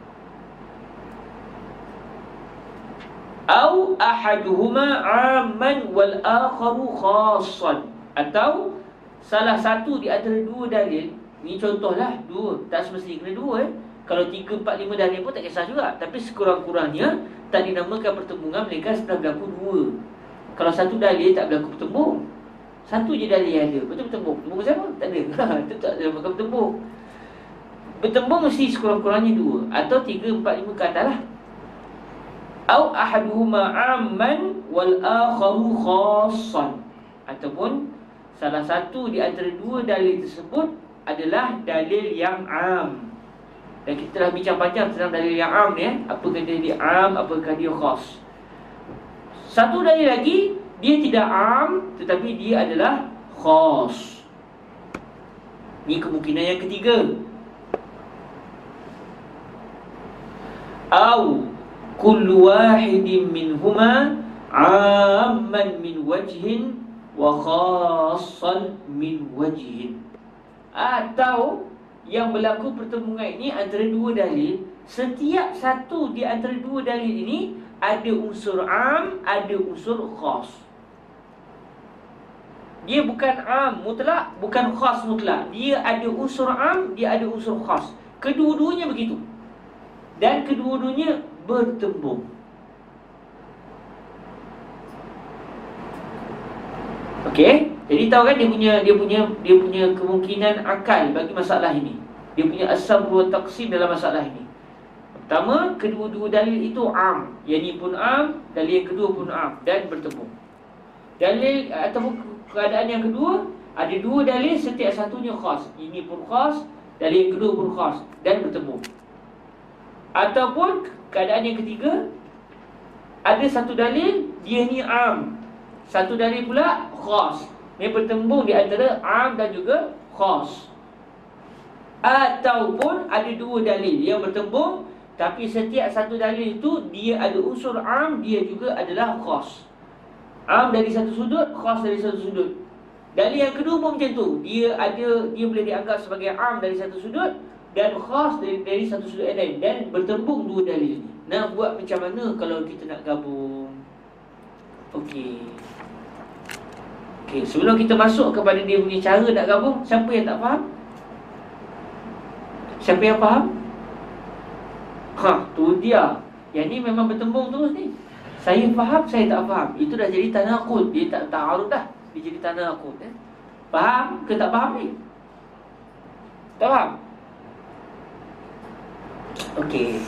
Au ahaduhuma amman wal akharu khassan, atau salah satu di antara dua dalil. Ni contohlah dua, tak semestinya kena dua eh. Kalau tiga, empat, lima dalil pun tak kisah juga. Tapi sekurang-kurangnya tak dinamakan pertembungan melainkan setelah berlaku dua. Kalau satu dalil tak berlaku pertembung, satu je dalil yang ada, betul bertembung. Bertembung siapa? Tak ada. Itu tak ada makan bertembung. Bertembung mesti sekurang-kurangnya dua, atau tiga, empat, lima ke atas lah. Au ahaduhuma amman wal akharu khassan, ataupun salah satu di antara dua dalil tersebut adalah dalil yang am. Dan kita telah bincang panjang tentang dalil yang am ni eh. Apakah dia am, apakah dia khas. Satu dalil lagi, dia tidak am, tetapi dia adalah khas. Ini kemungkinan yang ketiga. Au kullu wahidin minhuma amman min wajhin wa khassan min wajhin. Atau yang berlaku pertembungan ini antara dua dalil, setiap satu di antara dua dalil ini ada unsur am, ada unsur khas. Dia bukan am mutlak, bukan khas mutlak. Dia ada unsur am, dia ada unsur khas. Kedua-duanya begitu. Dan kedua-duanya bertembung. Okey, jadi tahu kan dia punya dia punya dia punya kemungkinan akal bagi masalah ini. Dia punya as-sabr wa taqsim dalam masalah ini. Pertama, kedua-dua dalil itu am. Yang ini pun am, dalil yang kedua pun am dan bertembung. Dalil ataupun keadaan yang kedua, ada dua dalil, setiap satunya khas. Ini pun khas, dalil yang kedua pun khas dan bertembung. Ataupun keadaan yang ketiga, ada satu dalil dia ni am, satu dalil pula khas. Dia bertembung di antara am dan juga khas. Ataupun ada dua dalil yang bertembung, tapi setiap satu dalil itu dia ada unsur am, dia juga adalah khas. Am dari satu sudut, khas dari satu sudut. Dalil yang kedua pun macam tu. Dia ada, dia boleh dianggap sebagai am dari satu sudut dan khas dari, dari satu sudut yang lain. Dan bertembung dua dalil ni. Nak buat macam mana kalau kita nak gabung? Okey. Okey, sebelum kita masuk kepada dia punya cara nak gabung, siapa yang tak faham? Siapa yang faham? Ha, tu dia. Yang ni memang bertembung terus ni. Saya faham, saya tak faham. Itu dah jadi tanaqud. Dia tak ta'arud dah. Dia jadi tanaqud. Eh? Faham ke tak faham ni? Tak faham? Okey.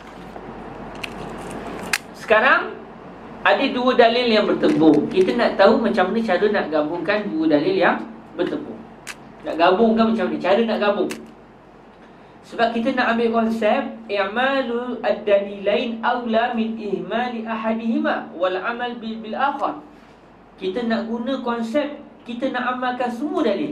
Sekarang ada dua dalil yang bertembung. Kita nak tahu macam mana cara nak gabungkan dua dalil yang bertembung. Nak gabungkan macam mana? Cara nak gabung. Sebab kita nak ambil konsep i'malu ad-dalilain aula min ihmali ahadihima wal amal bil, bil akhar. Kita nak guna konsep kita nak amalkan semua dalil.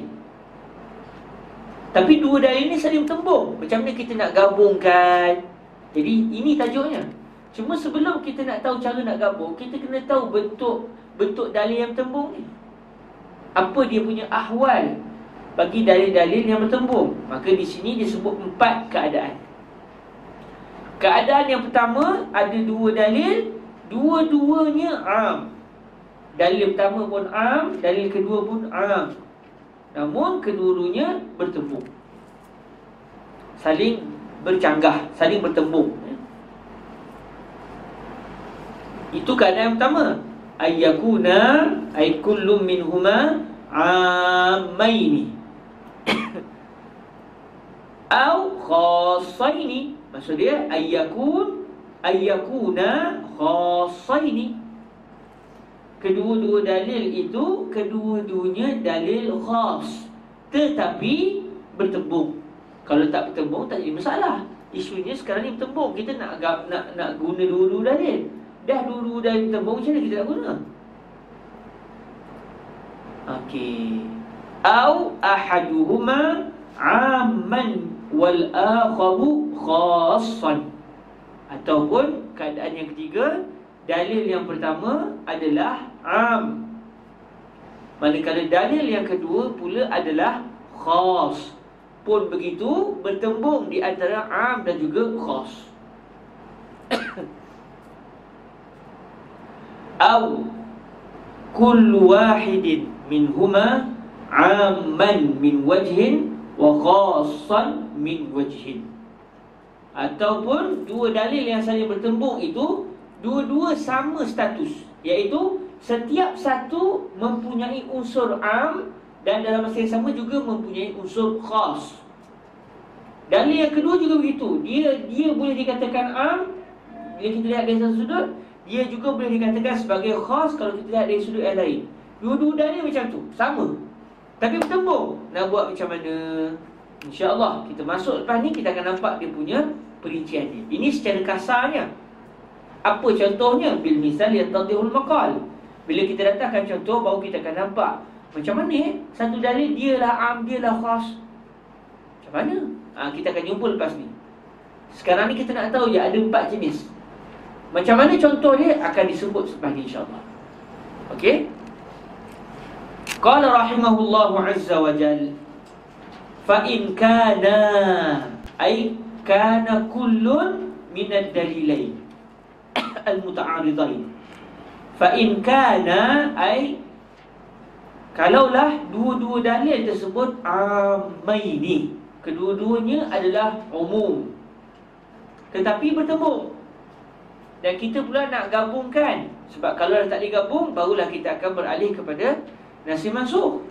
Tapi dua dalil ni saling bertembung. Macam mana kita nak gabungkan? Jadi ini tajuknya. Cuma sebelum kita nak tahu cara nak gabung, kita kena tahu bentuk bentuk dalil yang bertembung ni. Apa dia punya ahwal bagi dalil-dalil yang bertembung. Maka di sini disebut empat keadaan. Keadaan yang pertama, ada dua dalil, dua-duanya am. Dalil pertama pun am, dalil kedua pun am. Namun kedua-duanya bertembung, saling bercanggah, saling bertembung. Itu keadaan yang pertama. Ayyakuna ay kullu minhuma amaini au khassaini. Maksud dia ayyakun ayyakuna khassaini. Kedua-dua dalil itu kedua-duanya dalil khas, tetapi bertembung. Kalau tak bertembung tak jadi masalah. Isunya sekarang ni bertembung. Kita nak nak nak guna dua-dua dalil. Dah dua-dua dalil bertembung, macam mana kita nak guna? Okey. Au ahaduhuma amman wal akharu khassan. Ataupun keadaan yang ketiga, dalil yang pertama adalah am, manakala dalil yang kedua pula adalah khas. Pun begitu, bertembung di antara am dan juga khas. Au kullu wahidin minhuma amman min wajhin wa khassan min wajhin. Ataupun dua dalil yang saling bertembung itu dua-dua sama status, iaitu setiap satu mempunyai unsur am dan dalam masa yang sama juga mempunyai unsur khas. Dalil yang kedua juga begitu. Dia dia boleh dikatakan am bila kita lihat dari satu sudut, dia juga boleh dikatakan sebagai khas kalau kita lihat dari sudut yang lain. Dua-dua dalil macam tu, sama, tapi bertembung. Nak buat macam mana? InsyaAllah kita masuk lepas ni, kita akan nampak dia punya perincian dia. Ini secara kasarnya. Apa contohnya? Bil misal yattadihul maqal. Bila kita datangkan contoh, baru kita akan nampak macam mana satu dalil dialah am, dialah khas. Macam mana? Ha, kita akan jumpa lepas ni. Sekarang ni kita nak tahu ya ada empat jenis. Macam mana contoh dia akan disebut selepas ni insyaAllah. Okey. Qala rahimahullahu azza wa jal, fa in kana ay kana kullun minad dalilain al-muta'aridain. Fa in kana ay kalaulah dua-dua dalil tersebut amaini, kedua-duanya adalah umum tetapi bertembung, dan kita pula nak gabungkan. Sebab kalau dah tak digabung, barulah kita akan beralih kepada nasih mansukh.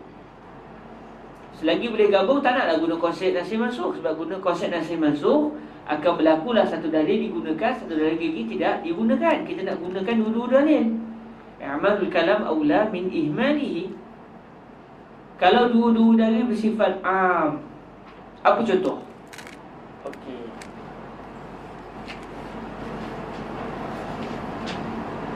Selagi boleh gabung, tak naklah guna konsep nasih mansukh. Sebab guna konsep nasih mansukh akan berlakulah satu dalil digunakan, satu dalil lagi tidak digunakan. Kita nak gunakan dua-dua dalil. I'malul kalam aula min ihmalihi. Kalau dua-dua dalil bersifat am, apa contoh? Okey.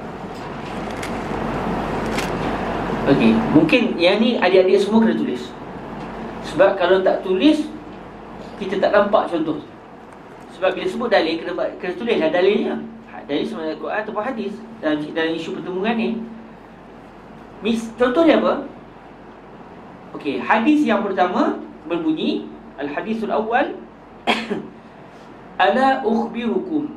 Okey, mungkin yang ni adik-adik semua kena tulis. Sebab kalau tak tulis, kita tak nampak contoh. Sebab bila sebut dalil, kena, kena tulislah dalilnya. Dalil sama ada Quran ataupun hadis dalam, dalam isu pertemuan ni. Mis, contohnya apa? Okey, hadis yang pertama berbunyi, al-hadisul awal ala ukhbirukum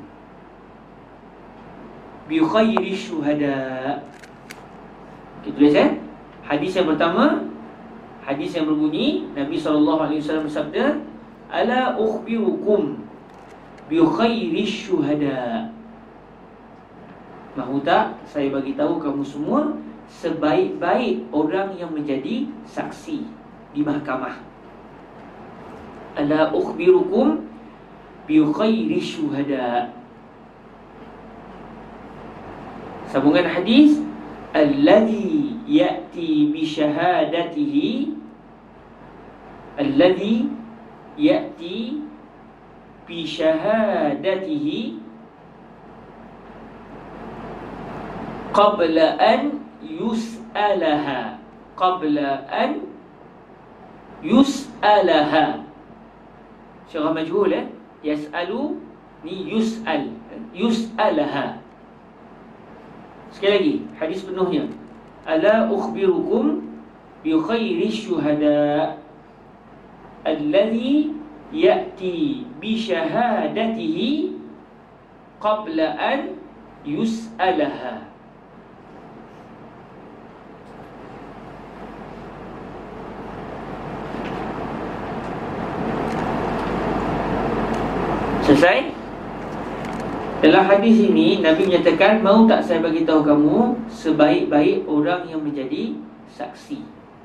bi khairi syuhada. Kita tulis eh. Hadis yang pertama, hadis yang berbunyi, Nabi sallallahu alaihi wasallam bersabda, ala ukhbirukum bi khairi syuhada. Mahu tak saya bagi tahu kamu semua sebaik-baik orang yang menjadi saksi di mahkamah. Ala ukhbirukum bi khairi syuhada. Sambungan hadis, alladhi ya'ti bi syahadatihi, alladhi ya'ti bi syahadatihi qabla an yus'alaha, qabla an yus'alaha. Syarah majhul eh, yas'alu ni yus'al, yus'alaha. Sekali lagi, hadis penuhnya, ala ukhbirukum bi khairi syuhada alladhi ya'ti bi syahadatihi qabla an yus'alaha. Selesai? Dalam hadis ini Nabi menyatakan, mau tak saya bagi tahu kamu sebaik-baik orang yang menjadi saksi.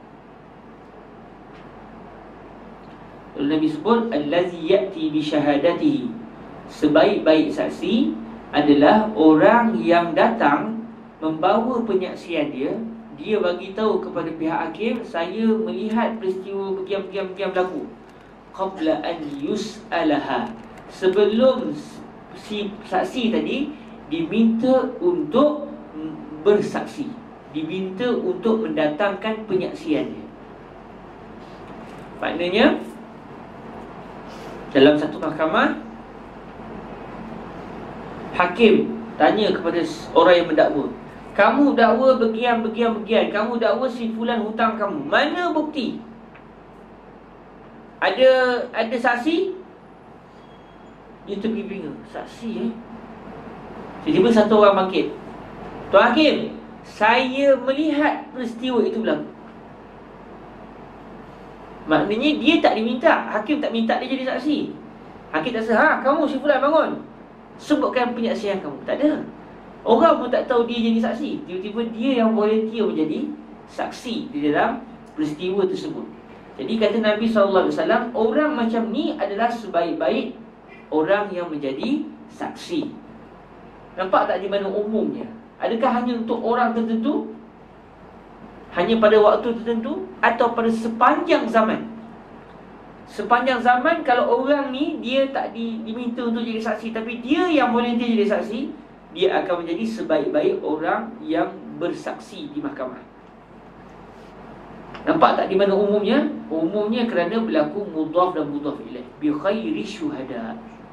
Lalu Nabi sebut allazi ya'ti bi syahadatihi, sebaik-baik saksi adalah orang yang datang membawa penyaksian dia. Dia bagi tahu kepada pihak hakim, saya melihat peristiwa begam-begam berlaku, qabla an yus'alaha, sebelum si saksi tadi diminta untuk bersaksi, diminta untuk mendatangkan penyaksiannya. Maknanya dalam satu mahkamah, hakim tanya kepada orang yang mendakwa, kamu dakwa begian, begian, begian, kamu dakwa si fulan hutang kamu, mana bukti? Ada ada saksi? Dia terpinga, saksi eh. Tiba-tiba satu orang bangkit, Tuan Hakim, saya melihat peristiwa itu berlaku. Maknanya dia tak diminta, hakim tak minta dia jadi saksi. Hakim tak rasa, ha, kamu si fulan bangun, sebutkan penyaksian kamu. Tak ada. Orang pun tak tahu dia jadi saksi. Tiba-tiba dia yang volunteer menjadi saksi di dalam peristiwa tersebut. Jadi kata Nabi sallallahu alaihi wasallam, orang macam ni adalah sebaik-baik orang yang menjadi saksi. Nampak tak di mana umumnya? Adakah hanya untuk orang tertentu? Hanya pada waktu tertentu? Atau pada sepanjang zaman? Sepanjang zaman, kalau orang ni dia tak di, diminta untuk jadi saksi, tapi dia yang volunteer jadi saksi, dia akan menjadi sebaik-baik orang yang bersaksi di mahkamah. Nampak tak di mana umumnya? Umumnya kerana berlaku mudhaf dan mudhaf ilaih, bi khairi syuhada.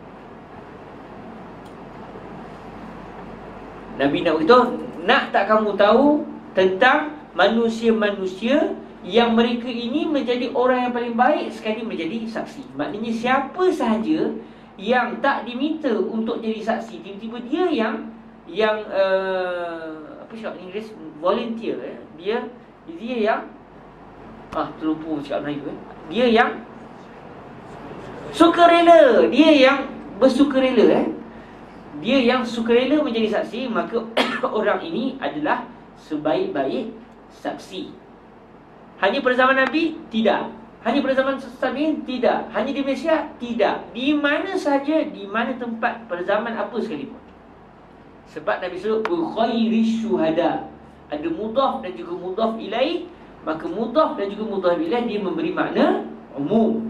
Nabi nak beritahu, nak tak kamu tahu tentang manusia-manusia yang mereka ini menjadi orang yang paling baik sekali menjadi saksi. Maknanya siapa sahaja yang tak diminta untuk jadi saksi, tiba-tiba dia yang yang uh, apa cakap Inggeris, volunteer eh? Dia dia yang ah terlupa cakap Melayu eh? Dia yang sukarela, dia yang bersukarela eh? Dia yang sukarela menjadi saksi, maka orang ini adalah sebaik-baik saksi. Hanya pada zaman Nabi? Tidak. Hanya pada zaman tabi'in? Tidak. Hanya di Malaysia? Tidak. Di mana saja, di mana tempat, pada zaman apa sekalipun. Sebab Nabi sebut khairi syuhada. Ada mudhaf dan juga mudhaf ilaih, maka mudhaf dan juga mudhaf ilaih dia memberi makna umum.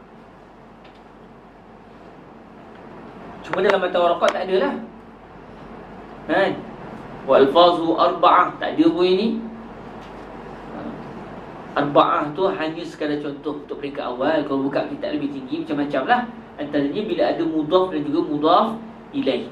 Cuma dalam mata warakat tak ada lah kan? Wa alfazu arba'ah, tak ada pun ini. Arba'ah tu hanya sekadar contoh untuk peringkat awal. Kalau buka kitab lebih tinggi, macam-macam lah. Antaranya bila ada mudhaf dan juga mudhaf ilaih.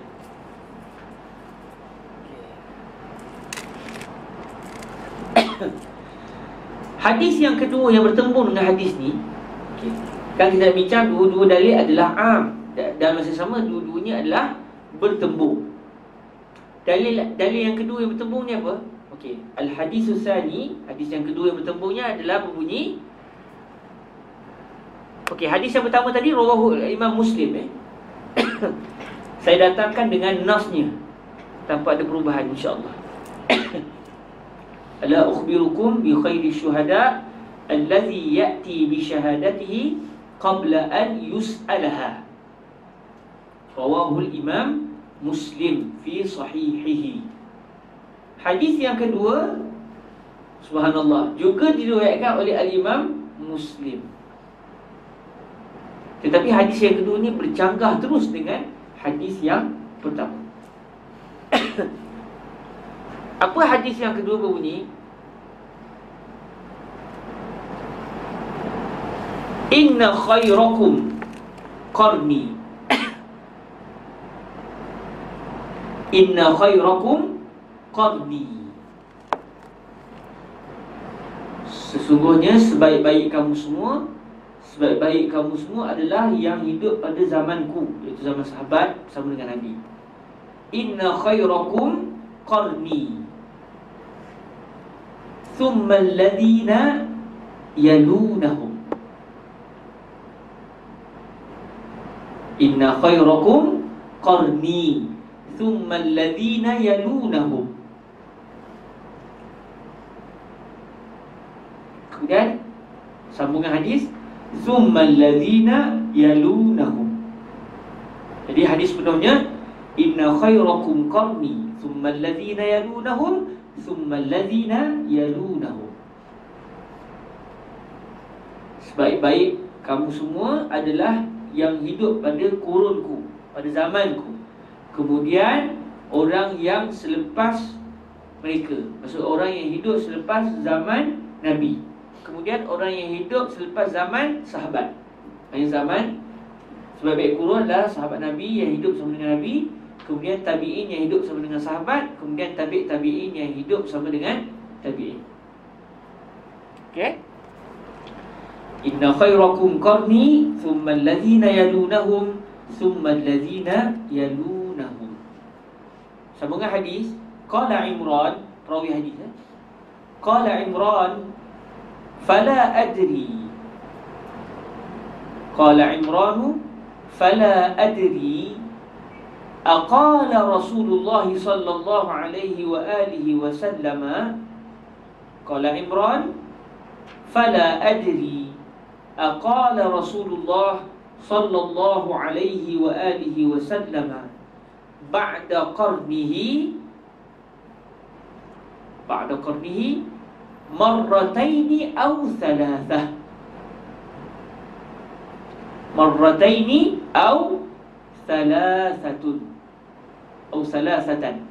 Hadis yang kedua yang bertembung dengan hadis ni, okay, kan kita bincang dua-dua dalil adalah am, dan masa sama dua-duanya adalah bertembung. Dalil dalil yang kedua yang bertembung ni apa? Okey, al-hadisus tsani, hadis yang kedua yang bertembungnya adalah berbunyi. Okey, hadis yang pertama tadi rawahu Imam Muslim eh. Saya datangkan dengan nasnya tanpa ada perubahan insya-Allah. Ala ukhbirukum bi khairi syuhada allazi ya'ti bi syahadatihi qabla an yus'alaha. Rawahu al-Imam Muslim fi sahihihi. Hadis yang kedua, subhanallah, juga diriwayatkan oleh al-Imam Muslim. Tetapi hadis yang kedua ni bercanggah terus dengan hadis yang pertama. Apa hadis yang kedua berbunyi? Inna khairakum qarni. Inna khairakum qarni. Sesungguhnya sebaik-baik kamu semua, sebaik-baik kamu semua adalah yang hidup pada zamanku, iaitu zaman sahabat bersama dengan Nabi. Inna khairakum qarni thumma alladhina yalunahum. Inna khairakum qarni thumma alladhina yalunahum. Kemudian sambungan hadis thumma alladhina yalunahum. Jadi hadis penuhnya inna khairakum qarni thumma alladhina yalunahum thumma alladhina yalunahum. Sebaik-baik kamu semua adalah yang hidup pada kurunku, pada zamanku. Kemudian orang yang selepas mereka, maksud orang yang hidup selepas zaman Nabi. Kemudian orang yang hidup selepas zaman sahabat. Yang zaman sebaik-baik kurun adalah sahabat Nabi yang hidup bersama dengan Nabi. Kemudian tabi'in yang hidup sama dengan sahabat. Kemudian tabi' tabi'in yang hidup sama dengan tabi'in. Okay. Inna khairakum qarni thumma alladhina yalunahum thumma alladhina yalunahum. Sambungan hadis, qala Imran, perawi hadis eh? Qala Imran fala adri. Qala Imran fala adri aqala Rasulullah sallallahu alaihi wa alihi wa sallama. Qala Imran fala adri aqala Rasulullah sallallahu alaihi wa alihi wa sallama ba'da qarnihi ba'da qarnihi marrataini aw thalathah. Marrataini aw thalathatun aw thalathatan.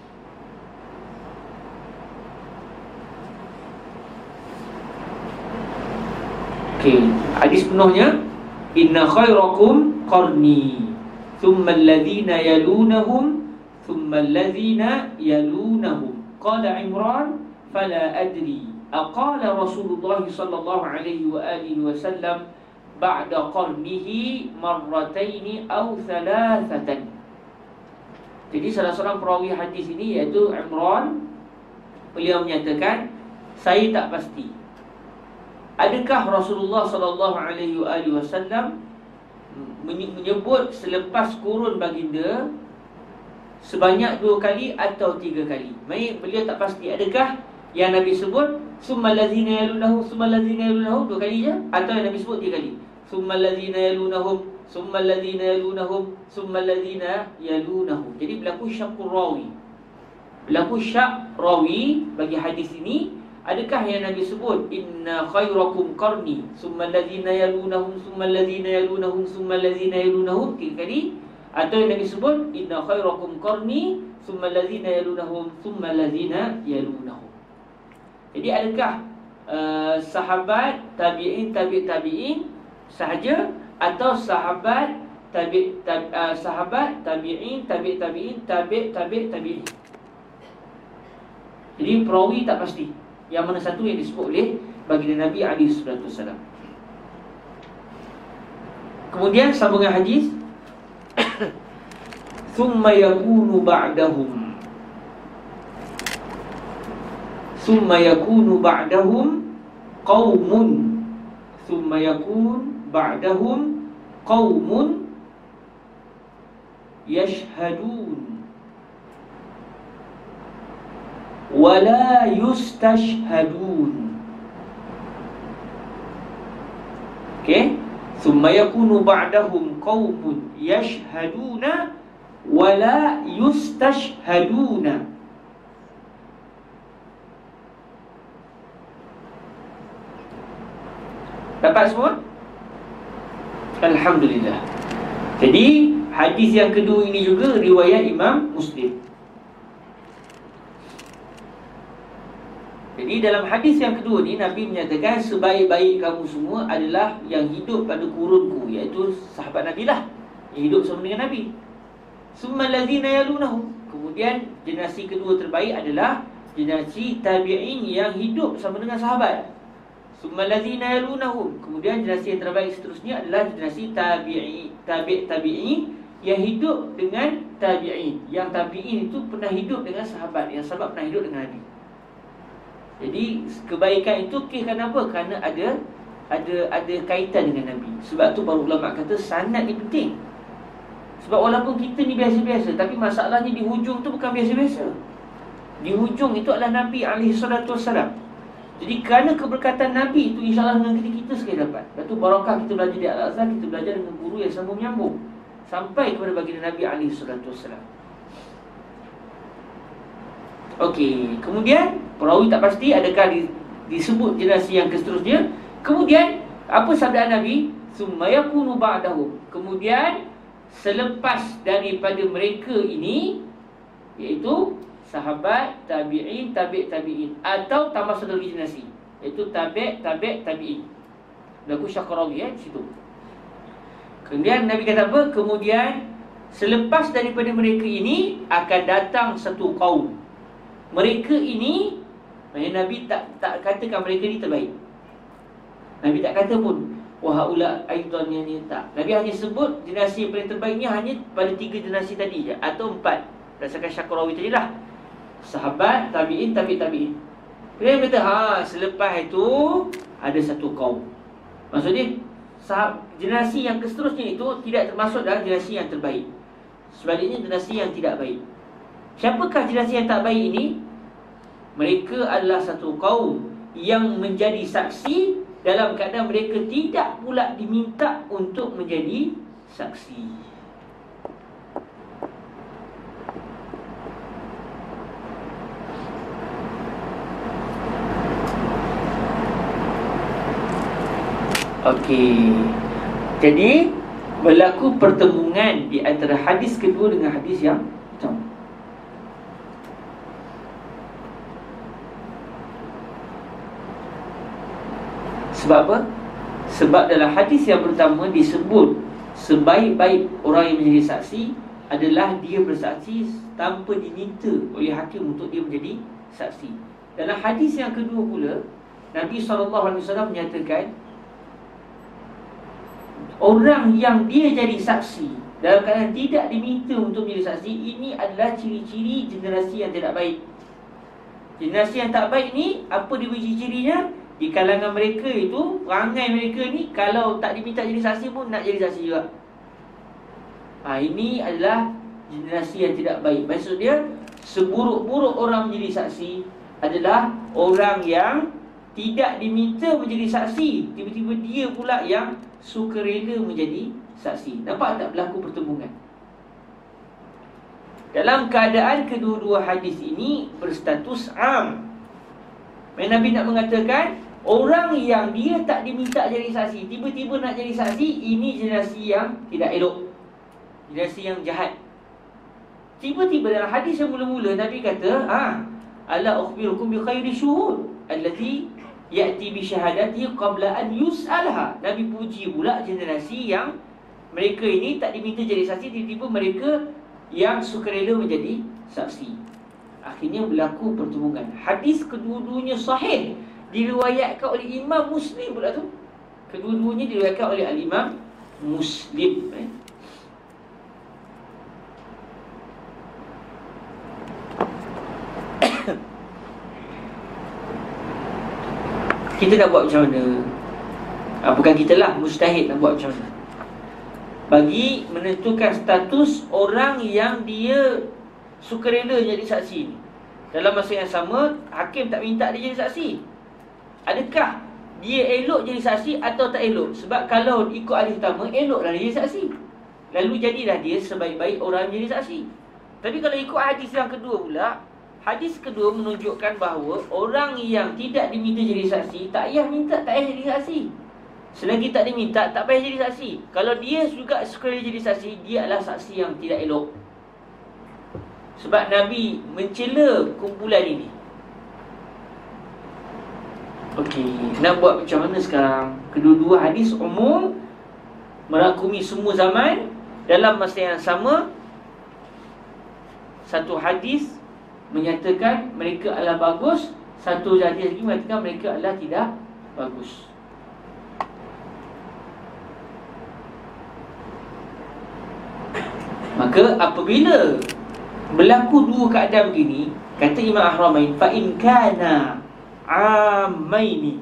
Okay, hadis penuhnya inna khairakum qarni thumma alladhina yalunahum thumma alladhina yalunahum. Qala Imran fala adri aqala Rasulullah sallallahu alaihi wa alihi wa sallam ba'da qarnihi marrataini aw thalathatan. Jadi salah seorang perawi hadis ini iaitu Imran, beliau menyatakan saya tak pasti adakah Rasulullah sallallahu alaihi wasallam menyebut selepas kurun baginda sebanyak dua kali atau tiga kali. Maksudnya beliau tak pasti adakah yang Nabi sebut summal ladzina yalunahu summal ladzina yalunahu dua kali je, atau yang Nabi sebut tiga kali summal ladzina yalunahum summal ladzina yalunahum summal ladzina yalunahu. Jadi berlaku syaqqur rawi, berlaku syak rawi bagi hadis ini. Adakah yang Nabi sebut inna khairakum qarni summal ladzina yalunahum summal ladzina yalunahum summal ladzina yalunahum tiga kali, atau yang Nabi sebut inna khairakum qarni summal ladzina yalunahum summal ladzina yalunahum. Jadi adakah uh, sahabat, tabi'in, tabi' tabi'in sahaja, atau sahabat, tabi' tab, uh, sahabat, tabi'in, tabi' tabi'in, tabi' tabi' tabi'in. Jadi perawi tak pasti yang mana satu yang disebut oleh baginda Nabi alaihi salatu wasallam. Kemudian sambungan hadis, thumma yakunu ba'dahum thumma yakunu ba'dahum qaumun thumma yakun ba'dahum qaumun yashhadun wala yustashhadun. Okey, thumma yakunu ba'dahum qaumun yashhaduna wala yustashhaduna. Dapat semua? Alhamdulillah. Jadi hadis yang kedua ini juga riwayat Imam Muslim. Jadi dalam hadis yang kedua ni Nabi menyatakan sebaik-baik kamu semua adalah yang hidup pada kurunku, iaitu sahabat Nabi lah, yang hidup sama dengan Nabi. Summa allazina yalunahum. Kemudian generasi kedua terbaik adalah generasi tabi'in yang hidup sama dengan sahabat. Summa allazina yalunahum. Kemudian generasi yang terbaik seterusnya adalah generasi tabi'i, tabi' tabi'in yang hidup dengan tabi'in. Yang tabi'in itu pernah hidup dengan sahabat, yang sahabat pernah hidup dengan Nabi. Jadi kebaikan itu kerana apa? Kerana ada ada ada kaitan dengan Nabi. Sebab tu baru ulama kata sanad ni penting. Sebab walaupun kita ni biasa-biasa, tapi masalahnya di hujung tu bukan biasa-biasa. Di hujung itu adalah Nabi alaihi salatu wassalam. Jadi kerana keberkatan Nabi itu, insya-Allah dengan kita, kita sekali dapat. Lepas tu barakah kita belajar di Al-Azhar, kita belajar dengan guru yang sambung menyambung sampai kepada baginda Nabi alaihi salatu wassalam. Okey, kemudian perawi tak pasti adakah di, disebut generasi yang seterusnya. Kemudian apa sabda Nabi? Summa yakunu ba'dahum. Kemudian selepas daripada mereka ini, iaitu sahabat, tabi'in, tabi' tabi'in, atau tambah satu lagi generasi, iaitu tabi' tabi' tabi'in. Berlaku Syakarawi ya, di situ. Kemudian Nabi kata apa? Kemudian selepas daripada mereka ini akan datang satu kaum. Mereka ini, Nabi tak tak katakan mereka ni terbaik. Nabi tak kata pun wahaula aidan yang ni, tak. Nabi hanya sebut generasi yang paling terbaik ni hanya pada tiga generasi tadi je, atau empat. Berdasarkan Syakarawi tadi lah. Sahabat, tabi'in, tabi' tabi'in. Kemudian kata, ha, selepas itu ada satu kaum. Maksudnya sahab, generasi yang seterusnya itu tidak termasuk dalam generasi yang terbaik. Sebaliknya generasi yang tidak baik. Siapakah generasi yang tak baik ini? Mereka adalah satu kaum yang menjadi saksi dalam keadaan mereka tidak pula diminta untuk menjadi saksi. Okey. Jadi berlaku pertemuan di antara hadis kedua dengan hadis yang pertama. Sebab apa? Sebab dalam hadis yang pertama disebut sebaik-baik orang yang menjadi saksi adalah dia bersaksi tanpa diminta oleh hakim untuk dia menjadi saksi. Dalam hadis yang kedua pula, Nabi sallallahu alaihi wasallam menyatakan orang yang dia jadi saksi dalam keadaan tidak diminta untuk menjadi saksi, ini adalah ciri-ciri generasi yang tidak baik. Generasi yang tak baik ni, apa dia ciri-cirinya? Di kalangan mereka itu, perangai mereka ni, kalau tak diminta jadi saksi pun nak jadi saksi juga. Ha, ini adalah generasi yang tidak baik. Maksud dia, seburuk-buruk orang menjadi saksi adalah orang yang tidak diminta menjadi saksi, tiba-tiba dia pula yang sukarela menjadi saksi. Nampak tak berlaku pertembungan? Dalam keadaan kedua-dua hadis ini berstatus am. Nabi nak mengatakan orang yang dia tak diminta jadi saksi, tiba-tiba nak jadi saksi, ini generasi yang tidak elok, generasi yang jahat. Tiba-tiba dalam hadis yang mula-mula Nabi kata, ha, ala ukhbirukum bi khairi syuhud allati ya'ti bi syahadati qabla an yus'alha. Nabi puji pula generasi yang mereka ini tak diminta jadi saksi, tiba-tiba mereka yang sukarela menjadi saksi. Akhirnya berlaku pertemuan. Hadis kedua-duanya sahih, diriwayatkan oleh Imam Muslim pula tu. Kedua-duanya diriwayatkan oleh Al-Imam Muslim. eh. Kita nak buat macam mana? Ha, bukan kita lah, mujtahid nak buat macam mana bagi menentukan status orang yang dia sukarela jadi saksi ni. Dalam masa yang sama, hakim tak minta dia jadi saksi. Adakah dia elok jadi saksi atau tak elok? Sebab kalau ikut hadis pertama, eloklah dia jadi saksi, lalu jadilah dia sebaik-baik orang jadi saksi. Tapi kalau ikut hadis yang kedua pula, hadis kedua menunjukkan bahawa orang yang tidak diminta jadi saksi, tak payah minta, tak payah jadi saksi. Selagi tak diminta, tak payah jadi saksi. Kalau dia juga sekali jadi saksi, dia adalah saksi yang tidak elok. Sebab Nabi mencela kumpulan ini. Okey, nak buat macam mana sekarang? Kedua-dua hadis umum, merangkumi semua zaman. Dalam masa yang sama, satu hadis menyatakan mereka adalah bagus, satu hadis lagi mengatakan mereka adalah tidak bagus. Maka apabila berlaku dua keadaan begini, kata Imam Ahramain, fa in kana amaini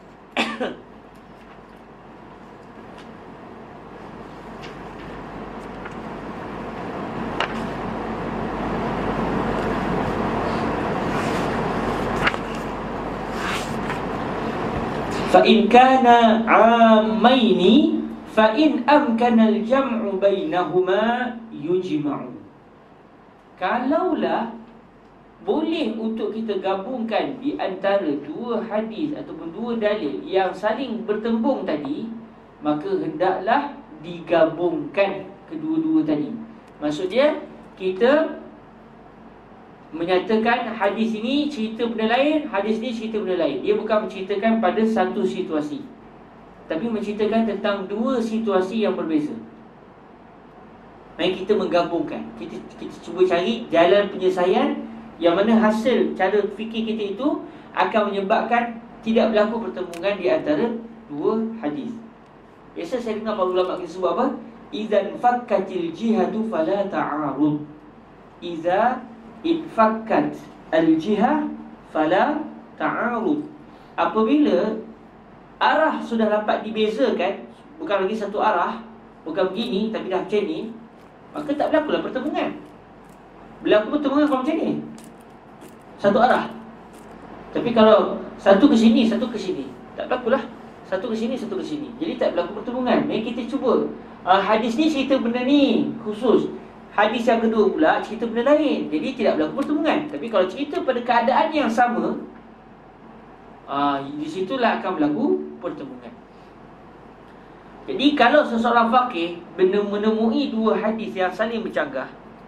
fa in kana amaini fa in amkana al-jam'u bainahuma yujma'u. Kalaulah boleh untuk kita gabungkan di antara dua hadis ataupun dua dalil yang saling bertembung tadi, maka hendaklah digabungkan kedua-dua tadi. Maksudnya kita menyatakan hadis ini cerita benda lain, hadis ini cerita benda lain. Dia bukan menceritakan pada satu situasi, tapi menceritakan tentang dua situasi yang berbeza. Mari kita menggabungkan. Kita, kita cuba cari jalan penyelesaian yang mana hasil cara fikir kita itu akan menyebabkan tidak berlaku pertemuan di antara dua hadis. Biasa saya dengar para ulama kita sebut apa? Idzan fakkatil jihadu fala ta'arud. Idza infakkat al-jihah fala ta'arud. Apabila arah sudah dapat dibezakan, bukan lagi satu arah, bukan begini tapi dah macam ni, maka tak berlakulah pertemuan. Berlaku pertemuan kalau macam ni, satu arah. Tapi kalau satu ke sini, satu ke sini, tak berlakulah. Satu ke sini, satu ke sini. Jadi tak berlaku pertemuan. Mari kita cuba. uh, Hadis ni cerita benda ni khusus, hadis yang kedua pula cerita benda lain, jadi tidak berlaku pertemuan. Tapi kalau cerita pada keadaan yang sama, uh, di situlah akan berlaku pertemuan. Jadi kalau seseorang faqih menemui dua hadis yang saling bercanggah,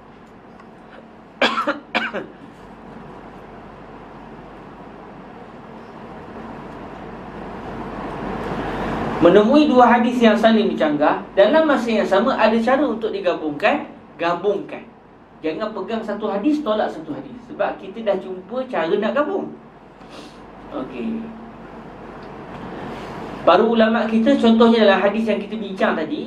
menemui dua hadis yang saling bercanggah, dalam masa yang sama ada cara untuk digabungkan, gabungkan. Jangan pegang satu hadis, tolak satu hadis. Sebab kita dah jumpa cara nak gabung. Okey. Para ulama kita, contohnya dalam hadis yang kita bincang tadi,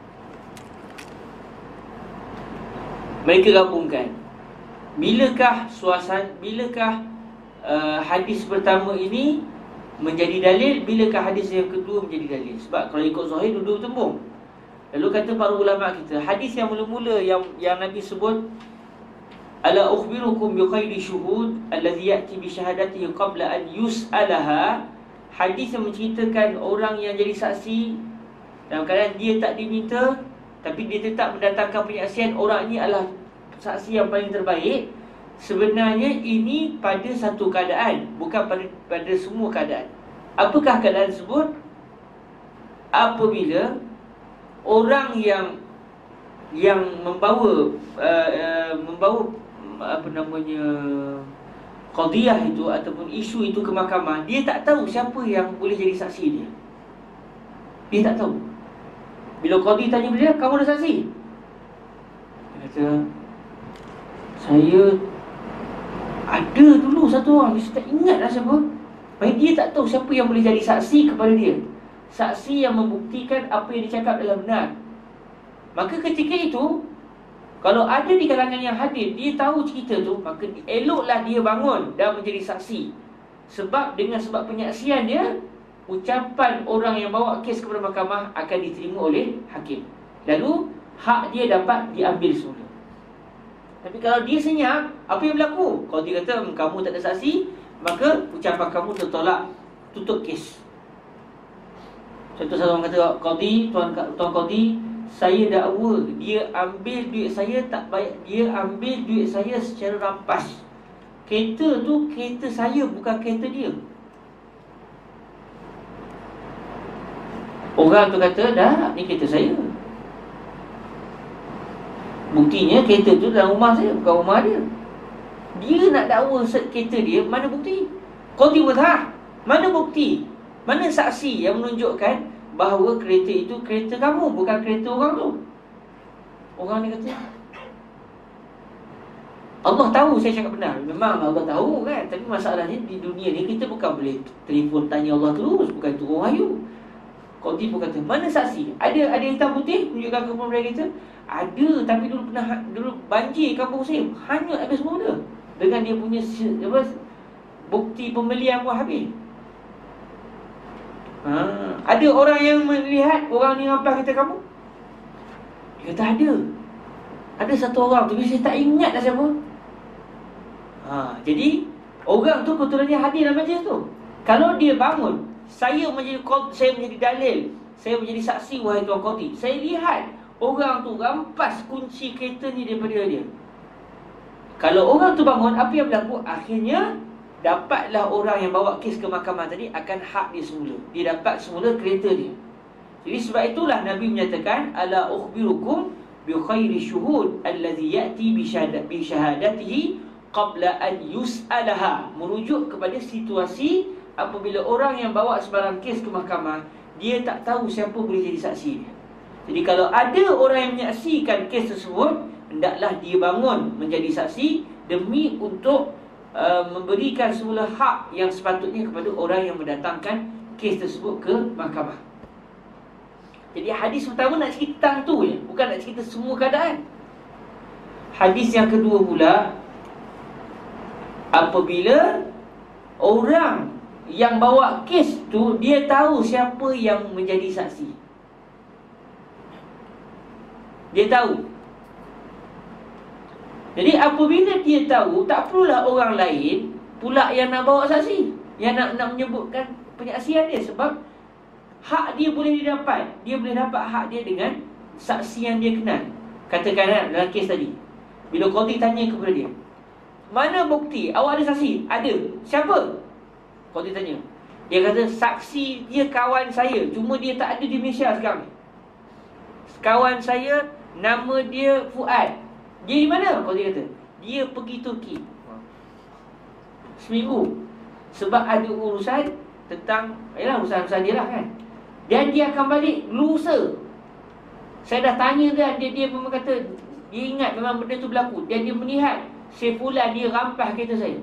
mereka gabungkan. Bilakah suasana, bilakah uh, hadis pertama ini menjadi dalil, bilakah hadis yang kedua menjadi dalil? Sebab kalau ikut zahir dua-dua bertembung. Lalu kata para ulama kita, hadis yang mula-mula yang yang Nabi sebut, ala ukhbirukum bi khairi syuhud allazi ya'ti bi syahadatihi qabla an yus'alaha. Hadis yang menceritakan orang yang jadi saksi dalam keadaan dia tak diminta, tapi dia tetap mendatangkan penyaksian, orang ini adalah saksi yang paling terbaik. Sebenarnya ini pada satu keadaan, bukan pada pada semua keadaan. Apakah keadaan tersebut? Apabila orang yang yang membawa uh, uh, membawa apa namanya qadiyah itu ataupun isu itu ke mahkamah, dia tak tahu siapa yang boleh jadi saksi dia. Dia tak tahu. Bila qadi tanya dia, kamu ada saksi? Dia kata, saya ada dulu satu orang, saya tak ingat lah siapa. Baik, dia tak tahu siapa yang boleh jadi saksi kepada dia, saksi yang membuktikan apa yang dicakap adalah benar. Maka ketika itu, kalau ada di kalangan yang hadir, dia tahu cerita tu, maka eloklah dia bangun dan menjadi saksi. Sebab dengan sebab penyaksian dia, ucapan orang yang bawa kes kepada mahkamah akan diterima oleh hakim. Lalu hak dia dapat diambil semula. Tapi kalau dia senyap, apa yang berlaku? Kalau dia kata kamu tak ada saksi, maka ucapan kamu tertolak, tutup kes. Contoh satu orang kata, qadi, tuan tuan qadi, saya dakwa dia ambil duit saya tak bayar, dia ambil duit saya secara rampas. Kereta tu kereta saya, bukan kereta dia. Orang tu kata, dah, ni kereta saya. Buktinya kereta tu dalam rumah saya, bukan rumah dia. Dia nak dakwa kereta dia, mana bukti? Qadi berhak, mana bukti? Mana saksi yang menunjukkan bahawa kereta itu kereta kamu, bukan kereta orang tu? Orang ni kata, Allah tahu saya cakap benar. Memang Allah tahu kan. Tapi masalahnya di dunia ni kita bukan boleh telefon tanya Allah terus, bukan turun wahyu. Qadi pun kata, mana saksi? Ada ada hitam putih tunjukkan kepada kita? Ada, tapi dulu pernah dulu banjir kampung saya, hanyut habis semua dah. Dengan dia punya apa, bukti pembelian pun habis. Ha, ada orang yang melihat orang ni rampas kereta kamu? Dia kata ada. Ada satu orang tu, saya tak ingat dah siapa. Ha, jadi orang tu kebetulannya hadir dalam majlis tu. Kalau dia bangun, saya menjadi saya menjadi dalil, saya menjadi saksi, wahai tuan qadi, saya lihat orang tu rampas kunci kereta ni daripada dia. Kalau orang tu bangun, apa yang berlaku? Akhirnya dapatlah orang yang bawa kes ke mahkamah tadi akan hak dia semula. Dia dapat semula kereta dia. Jadi sebab itulah Nabi menyatakan, ala ukhbirukum bi khairi syuhud allazi ya'ti bi syahadatihi qabla an yus'alaha. Merujuk kepada situasi apabila orang yang bawa sebarang kes ke mahkamah, dia tak tahu siapa boleh jadi saksi dia. Jadi kalau ada orang yang menyaksikan kes tersebut, hendaklah dia bangun menjadi saksi demi untuk uh, memberikan semula hak yang sepatutnya kepada orang yang mendatangkan kes tersebut ke mahkamah. Jadi hadis pertama nak cerita tentang tu je, bukan nak cerita semua keadaan. Hadis yang kedua pula, apabila orang yang bawa kes tu, dia tahu siapa yang menjadi saksi. Dia tahu. Jadi apabila dia tahu, tak perlulah orang lain pula yang nak bawa saksi, yang nak nak menyebutkan penyaksian dia. Sebab hak dia boleh didapat. Dia boleh dapat hak dia dengan saksi yang dia kenal. Katakan dalam kes tadi, bila qadi tanya kepada dia, mana bukti? Awak ada saksi? Ada. Siapa? Qadi tanya. Dia kata, saksi dia kawan saya, cuma dia tak ada di Malaysia sekarang. Kawan saya, nama dia Fuad. Dia di mana? Qadi kata, dia pergi Turki seminggu, sebab ada urusan tentang, yalah, urusan-urusan dia lah kan. Dan dia akan balik lusa. Saya dah tanya dia, dia, dia memang kata dia ingat memang benda tu berlaku. Dan dia melihat Syekh Fulan dia rampas kereta saya.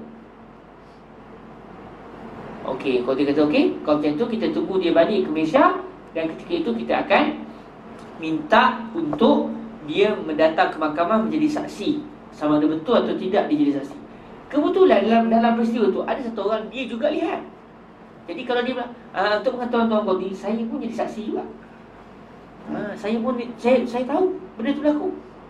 Okey, Qadi kata okey, kalau macam tu kita tunggu dia balik ke Malaysia. Dan ketika itu kita akan minta untuk dia mendatang ke mahkamah menjadi saksi, sama ada betul atau tidak dia jadi saksi. Kebetulan dalam dalam peristiwa tu ada satu orang, dia juga lihat. Jadi kalau dia bilang, ah, untuk pengetahuan tuan qadi, saya pun jadi saksi juga. Ah, saya pun saya saya tahu benda tu berlaku.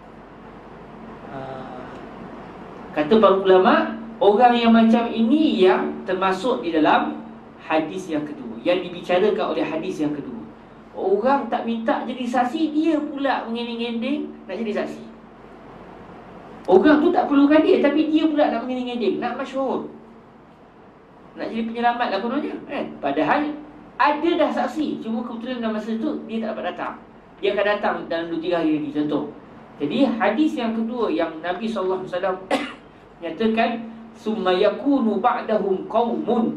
Ah, kata para ulama, orang yang macam ini yang termasuk di dalam hadis yang kedua, yang dibicarakan oleh hadis yang kedua. Orang tak minta jadi saksi, dia pula mengending-ending nak jadi saksi. Orang tu tak perlukan dia, tapi dia pula nak mengending-ending, nak masyhur, nak jadi penyelamat lah kononnya kan? Padahal ada dah saksi, cuma kebetulan dalam masa tu dia tak dapat datang. Dia akan datang dalam dua tiga hari lagi, contoh. Jadi hadis yang kedua yang Nabi sallallahu alaihi wasallam nyatakan, summa yakunu ba'dahum qaumun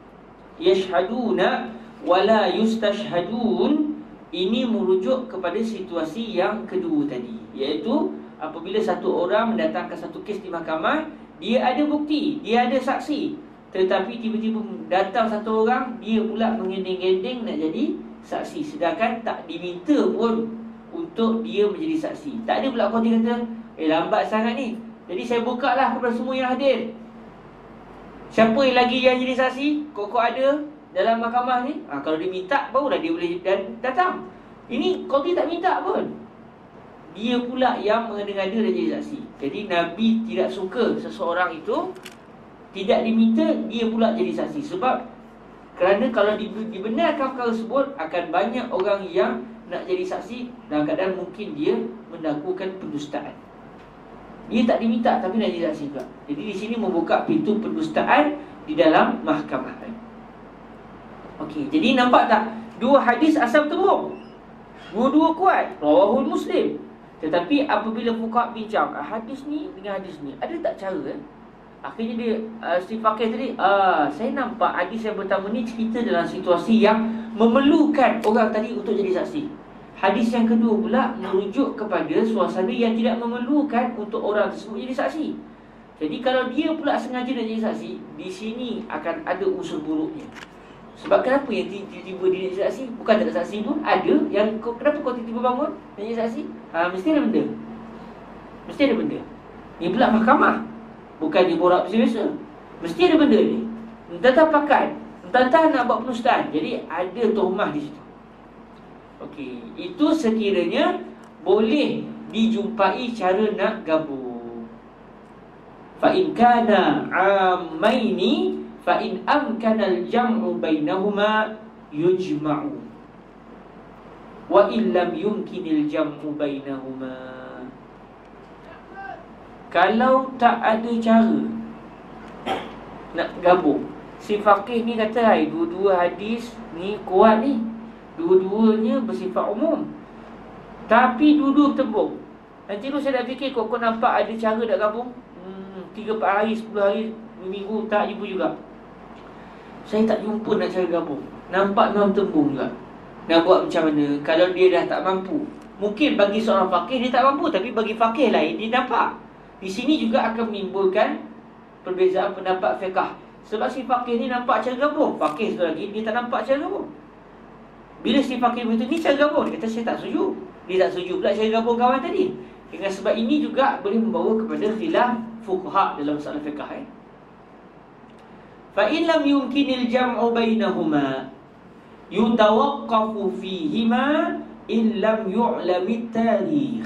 yashhaduna wala yustashhadun. Ini merujuk kepada situasi yang kedua tadi, iaitu apabila satu orang mendatangkan satu kes di mahkamah, dia ada bukti, dia ada saksi, tetapi tiba-tiba datang satu orang, dia pula mengendeng-endeng nak jadi saksi, sedangkan tak diminta pun untuk dia menjadi saksi. Tak ada pula kau dia kata, eh lambat sangat ni, jadi saya buka lah kepada semua yang hadir. Siapa yang lagi yang jadi saksi? Kau-kau ada dalam mahkamah ni? Ha, kalau dia minta, barulah dia boleh datang. Ini kau dia tak minta pun, dia pula yang mengada-ngada dan jadi saksi. Jadi Nabi tidak suka seseorang itu tidak diminta, dia pula jadi saksi. Sebab kerana kalau dibenarkan perkara tersebut, akan banyak orang yang nak jadi saksi dalam keadaan mungkin dia melakukan pendustaan. Dia tak diminta tapi nak jadi saksi juga. Jadi di sini membuka pintu pendustaan di dalam mahkamah. Okey, jadi nampak tak? Dua hadis asal tembung, dua-dua kuat, rawahul Muslim. Tetapi apabila fuqaha bincang hadis ni dengan hadis ni, ada tak cara eh? Akhirnya dia uh, si Faqih tadi, ah, saya nampak hadis yang pertama ni cerita dalam situasi yang memerlukan orang tadi untuk jadi saksi. Hadis yang kedua pula merujuk kepada suasana yang tidak memerlukan untuk orang tersebut jadi saksi. Jadi kalau dia pula sengaja nak jadi saksi, di sini akan ada unsur buruknya. Sebab kenapa yang tiba-tiba dia jadi saksi? Bukan tak ada saksi pun, ada yang kenapa kau tiba-tiba bangun nak jadi saksi? Ha, mesti ada benda. Mesti ada benda. Ni pula mahkamah, bukan di borak biasa-biasa. Mesti ada benda ni. Entah-entah pakat, entah-entah nak buat penustaan. Jadi ada tuhmah di situ. Okey, itu sekiranya boleh dijumpai cara nak gabung. Fa in kana amaini fa in amkana al-jam'u bainahuma yujma'u wa in lam yumkin al-jam'u bainahuma. Kalau tak ada cara nak gabung, si Faqih ni kata, hai, dua-dua hadis ni kuat ni, dua-duanya bersifat umum, tapi dua-dua bertembung. Nanti tu saya dah fikir, kok kau nampak ada cara nak gabung, hmm, tiga empat hari, sepuluh hari, dua minggu tak jumpa juga. Saya tak jumpa nak cara gabung. Nampak memang bertembung juga. Nak buat macam mana? Kalau dia dah tak mampu, mungkin bagi seorang faqih dia tak mampu, tapi bagi faqih lain dia nampak. Di sini juga akan menimbulkan perbezaan pendapat fiqh. Sebab si faqih ni nampak cara gabung, faqih satu lagi dia tak nampak cara gabung. Bila si faqih berkata, ni cara gabung, dia kata saya tak setuju. Dia tak setuju pula cara gabung kawan tadi. Dengan sebab ini juga boleh membawa kepada khilaf fuqaha dalam masalah fiqh. eh? Fa in lam yumkinil jam'u bainahuma yutawaqqafu fihima in lam yu'lamit tarikh.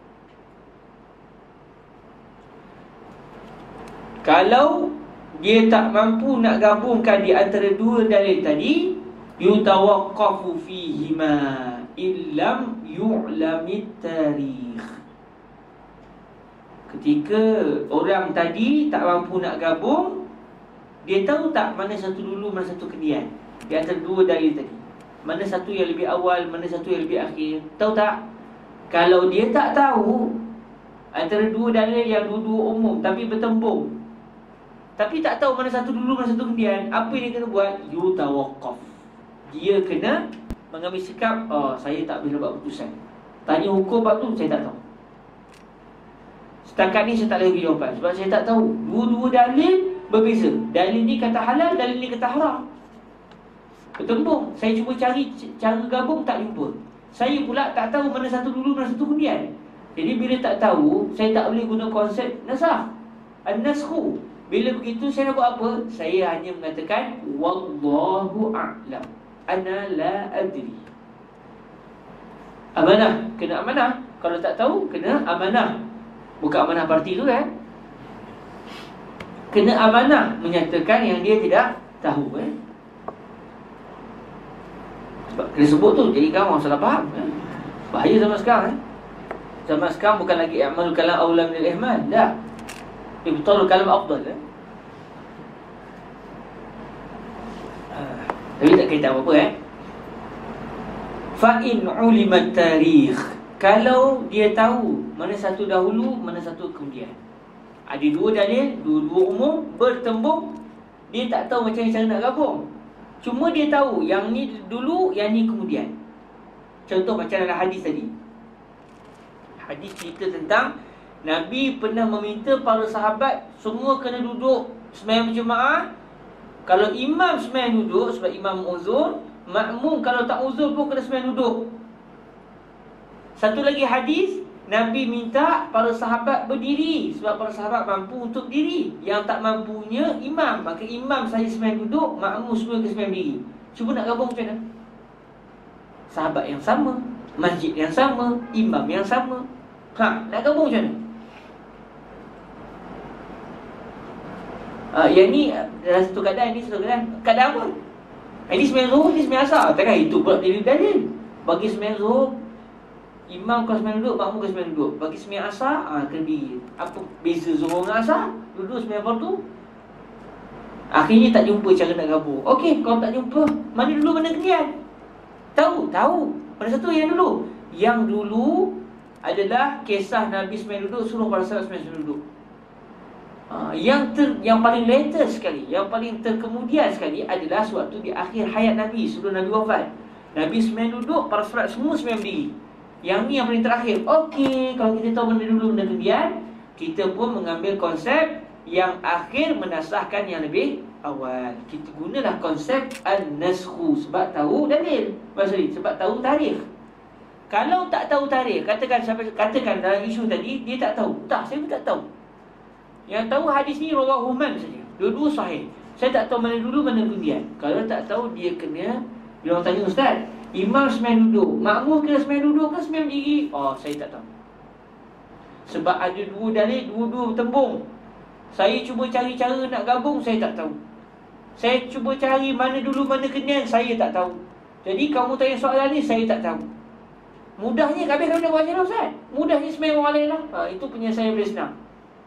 Kalau dia tak mampu nak gabungkan di antara dua dalil tadi, yutawaqqafu fihima illam yu'lamit tarikh. Ketika orang tadi tak mampu nak gabung, dia tahu tak mana satu dulu, mana satu kemudian di antara dua dalil tadi? Mana satu yang lebih awal, mana satu yang lebih akhir? Tahu tak? Kalau dia tak tahu antara dua dalil yang dua-dua umum tapi bertembung, tapi tak tahu mana satu dulu, mana satu kemudian, apa yang dia kena buat? Yutawaqqaf. Dia kena mengambil sikap, oh, saya tak boleh buat keputusan. Tanya hukum bab tu, saya tak tahu. Setakat ni saya tak boleh jawapan, sebab saya tak tahu. Dua-dua dalil berbeza. Dalil ni kata halal, dalil ni kata haram. Bertembung. Saya cuba cari cara gabung, tak jumpa. Saya pula tak tahu mana satu dulu, mana satu kemudian. Jadi bila tak tahu, saya tak boleh guna konsep nasakh, an-naskhu. Bila begitu saya nak buat apa? Saya hanya mengatakan wallahu a'lam, ana la adri. Amanah, kena amanah. Kalau tak tahu, kena amanah. Bukan amanah parti tu kan. Kena amanah menyatakan yang dia tidak tahu eh. Sebab kena sebut tu, jadi kan orang salah faham eh. Bahaya zaman sekarang eh. Zaman sekarang bukan lagi amal kalam awla min al-ihmal, dah. Ibtal kalam afdal eh. Ah, tapi tak kaitan apa-apa eh. Fa in ulima tarikh, kalau dia tahu mana satu dahulu, mana satu kemudian. Ada dua dalil, dua-dua umum bertembung. Dia tak tahu macam cara nak gabung. Cuma dia tahu yang ni dulu, yang ni kemudian. Contoh macam dalam hadis tadi. Hadis cerita tentang Nabi pernah meminta para sahabat semua kena duduk sembahyang berjemaah. Kalau imam sembahyang duduk sebab imam uzur, makmum kalau tak uzur pun kena sembahyang duduk. Satu lagi hadis, Nabi minta para sahabat berdiri sebab para sahabat mampu untuk berdiri. Yang tak mampunya imam, maka imam saya sembahyang duduk, makmum semua kena sembahyang berdiri. Cuba nak gabung macam mana? Sahabat yang sama, masjid yang sama, imam yang sama. Ha, nak gabung macam mana? Uh, yang ni dalam satu keadaan, ni satu keadaan. Keadaan apa? Ini sembahyang zuhur, ini sembahyang asar. Takkan itu pula dalil-dalil. Bagi sembahyang zuhur, imam kau sembahyang duduk, makmum kau sembahyang duduk. Bagi sembahyang asar, ah, kena diri. Apa beza zuhur dengan asar? Duduk sembahyang fardu. Akhirnya tak jumpa cara nak gabung. Okey, kalau tak jumpa, mana dulu mana kemudian? Tahu, tahu. Pada satu yang dulu. Yang dulu adalah kisah Nabi sembahyang duduk, suruh para sahabat sembahyang duduk. Ha, yang ter, yang paling latest sekali, yang paling terkemudian sekali adalah suatu di akhir hayat Nabi, sebelum Nabi wafat. Nabi sembahyang duduk, para sahabat semua sembahyang berdiri. Yang ni yang paling terakhir. Okey, kalau kita tahu benda dulu benda kemudian, kita pun mengambil konsep yang akhir menasahkan yang lebih awal. Kita gunalah konsep an-naskhu sebab tahu dalil. Maksudnya sebab tahu tarikh. Kalau tak tahu tarikh, katakan sampai katakan dalam isu tadi dia tak tahu. Tak, saya pun tak tahu. Yang tahu hadis ni rawahu man saja. Dua-dua sahih. Saya tak tahu mana dulu mana kemudian. Kalau tak tahu dia kena, bila orang tanya ustaz, imam sembahyang duduk, makmum kena sembahyang duduk ke sembahyang berdiri? Oh, saya tak tahu. Sebab ada dua dalil, dua-dua bertembung. Saya cuba cari cara nak gabung, saya tak tahu. Saya cuba cari mana dulu mana kemudian, saya tak tahu. Jadi kamu tanya soalan ni, saya tak tahu. Mudahnya, habis kamu nak buat macam mana ustaz? Mudahnya sembahyang orang lain lah. Ha, itu penyelesaian boleh senang.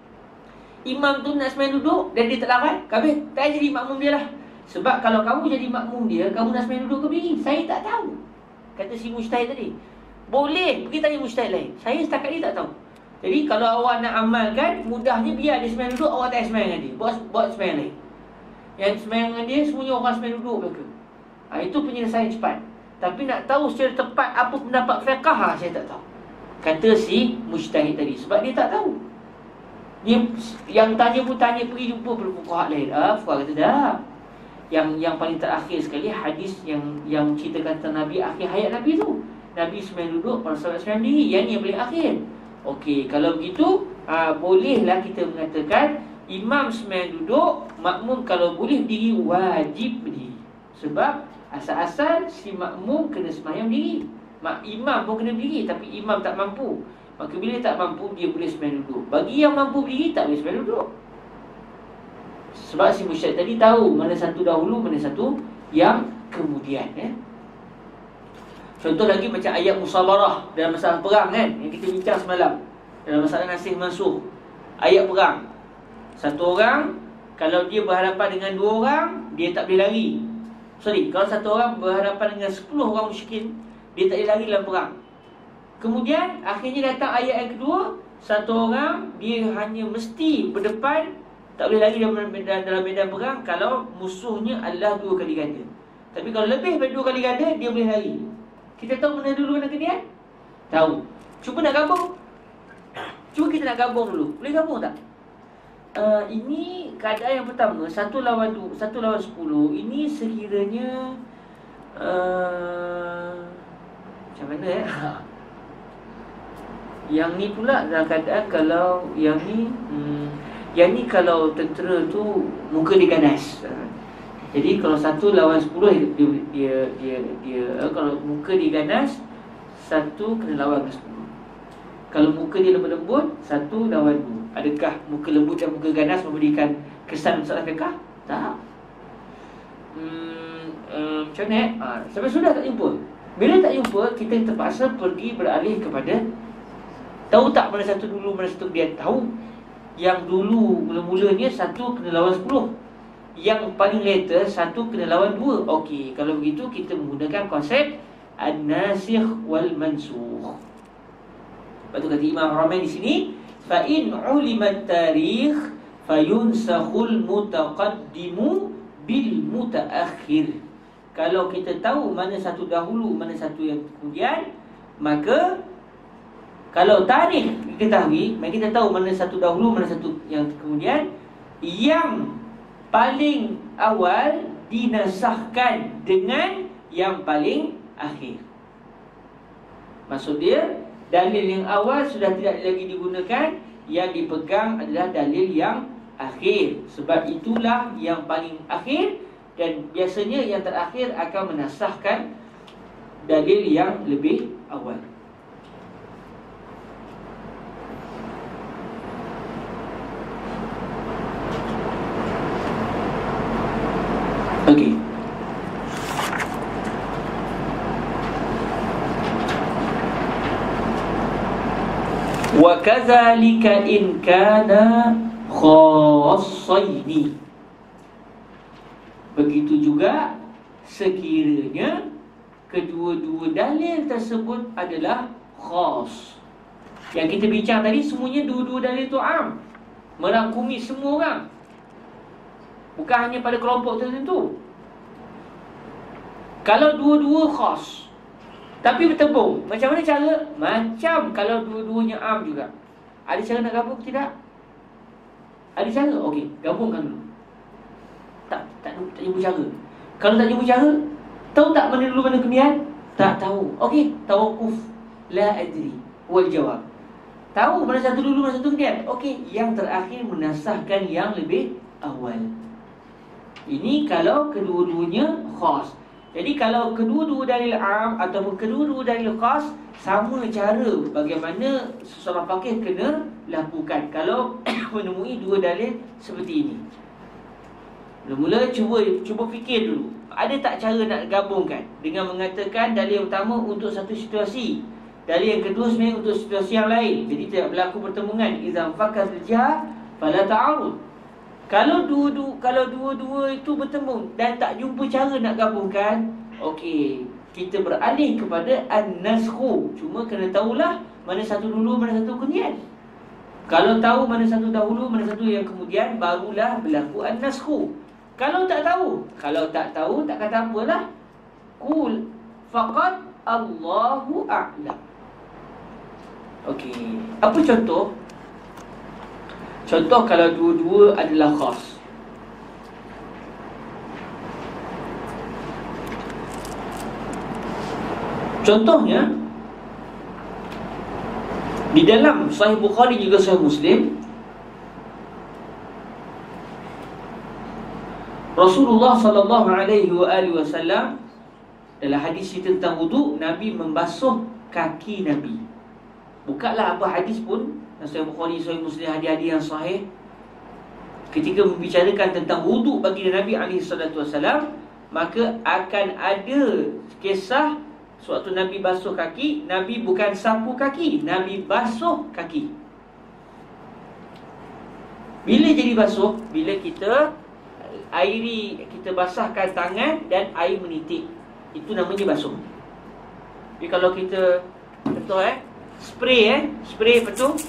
Imam tu nak sembahyang duduk dan dia tak larat, habis tak jadi makmum dia lah. Sebab kalau kamu jadi makmum dia, kamu nak sembahyang duduk ke berdiri? Saya tak tahu. Kata si mujtahid tadi. Boleh pergi tanya mujtahid lain. Saya setakat ni tak tahu. Jadi kalau awak nak amalkan, mudahnya biar dia sembahyang duduk, awak tak sembahyang dengan dia. Buat, buat sembahyang lain. Yang sembahyang dengan dia, semuanya orang sembahyang duduk belaka. Ha, itu penyelesaian cepat. Tapi nak tahu secara tepat apa pendapat fiqah, ha, saya tak tahu. Kata si mujtahid tadi. Sebab dia tak tahu. Dia, yang tanya pun tanya, pergi jumpa fuqaha lain. Ah, fuqaha kata dah. Yang yang paling terakhir sekali hadis yang yang ceritakan tentang Nabi akhir hayat Nabi tu. Nabi sembahyang duduk, para sahabat sembahyang diri. Yang ni yang paling akhir. Okey, kalau begitu, aa, bolehlah kita mengatakan imam sembahyang duduk, makmum kalau boleh berdiri, wajib berdiri. Sebab asal-asal si makmum kena sembahyang diri. Mak imam pun kena berdiri, tapi imam tak mampu. Maka bila tak mampu, dia boleh sembahyang duduk. Bagi yang mampu berdiri, tak boleh sembahyang duduk. Sebab si mujtahid tadi tahu mana satu dahulu, mana satu yang kemudian. eh? Contoh lagi macam ayat musabarah dalam masalah perang kan, yang kita bincang semalam. Dalam masalah nasih mansuh, ayat perang. Satu orang, kalau dia berhadapan dengan dua orang, dia tak boleh lari. Sorry, kalau satu orang berhadapan dengan sepuluh orang musyrikin, dia tak boleh lari dalam perang. Kemudian akhirnya datang ayat yang kedua, satu orang dia hanya mesti berdepan, tak boleh lari dalam medan, dalam medan perang kalau musuhnya adalah dua kali ganda. Tapi kalau lebih daripada dua kali ganda, dia boleh lari. Kita tahu mana dulu mana kemudian? Tahu. Cuba nak gabung. Cuba kita nak gabung dulu. Boleh gabung tak? Uh, ini keadaan yang pertama, satu lawan dua, satu lawan sepuluh. Ini sekiranya uh, macam mana eh? Yang ni pula dalam keadaan kalau yang ni hmm, yang ni kalau tentera tu muka dia ganas. Jadi kalau satu lawan sepuluh, dia dia dia, dia kalau muka dia ganas, satu kena lawan dengan sepuluh. Kalau muka dia lembut-lembut, satu lawan dua. Adakah muka lembut dan muka ganas memberikan kesan masalah fiqah? Tak. Hmm, um, macam mana eh? Ha, sampai sudah tak jumpa. Bila tak jumpa, kita terpaksa pergi beralih kepada tahu tak mana satu dulu, mana satu dia tahu. Yang dulu mula-mulanya satu kena lawan sepuluh. Yang paling later satu kena lawan dua. Okey, kalau begitu kita menggunakan konsep an-nasikh wal mansukh. Lepas tu kata Imam Ramain di sini, fa in ulima tarikh fayunsakhul mutaqaddimu bil mutaakhir. Kalau kita tahu mana satu dahulu, mana satu yang kemudian, maka kalau tarikh diketahui, maka kita tahu mana satu dahulu, mana satu yang kemudian. Yang paling awal dinasahkan dengan yang paling akhir. Maksud dia, dalil yang awal sudah tidak lagi digunakan, yang dipegang adalah dalil yang akhir. Sebab itulah yang paling akhir, dan biasanya yang terakhir akan menasahkan dalil yang lebih awal. Okey. Wa kadzalika in kana khassaini. Begitu juga sekiranya kedua-dua dalil tersebut adalah khas. Yang kita bincang tadi semuanya dua-dua dalil itu am, merangkumi semua orang, bukan hanya pada kelompok tertentu. Kalau dua-dua khas tapi bertembung, macam mana cara? Macam kalau dua-duanya am juga. Ada cara nak gabung tidak? Ada cara? Okey, gabungkan dulu. Tak, tak, tak jumpa cara. Kalau tak jumpa cara, tahu tak mana dulu mana kemudian? Tak tahu. Okey, tawakuf. La adri wal jawab. Tahu mana satu dulu, mana satu kemudian? Okey, yang terakhir menasahkan yang lebih awal. Ini kalau kedua-duanya khas. Jadi kalau kedua-dua dalil am ataupun kedua-dua dalil khas, sama cara bagaimana seseorang fakih kena lakukan kalau menemui dua dalil seperti ini. Mula-mula cuba cuba fikir dulu, ada tak cara nak gabungkan dengan mengatakan dalil yang pertama untuk satu situasi, dalil yang kedua sebenarnya untuk situasi yang lain, jadi tidak berlaku pertemuan. Idzan fakat jah fala ta'arud. Kalau dua-dua kalau dua-dua itu bertemu dan tak jumpa cara nak gabungkan, okey, kita beralih kepada an-naskhu. Cuma kena tahulah mana satu dulu, mana satu kemudian. Kalau tahu mana satu dahulu, mana satu yang kemudian, barulah berlaku an-naskhu. Kalau tak tahu, kalau tak tahu tak kata apalah. Qul faqad Allahu a'lam. Okey, apa contoh? Contoh kalau dua-dua adalah khas. Contohnya di dalam Sahih Bukhari juga Sahih Muslim, Rasulullah sallallahu alaihi wa alihi wasallam dalam hadis tentang wudu, Nabi membasuh kaki Nabi. Bukalah apa hadis pun, Sahih Bukhari, Sahih Muslim, hadis-hadis yang sahih. Ketika membicarakan tentang wuduk bagi Nabi alaihi salatu wasallam, maka akan ada kisah sewaktu Nabi basuh kaki, Nabi bukan sapu kaki, Nabi basuh kaki. Bila jadi basuh? Bila kita airi, kita basahkan tangan dan air menitik, itu namanya basuh. Jadi kalau kita betul eh spray eh spray betul,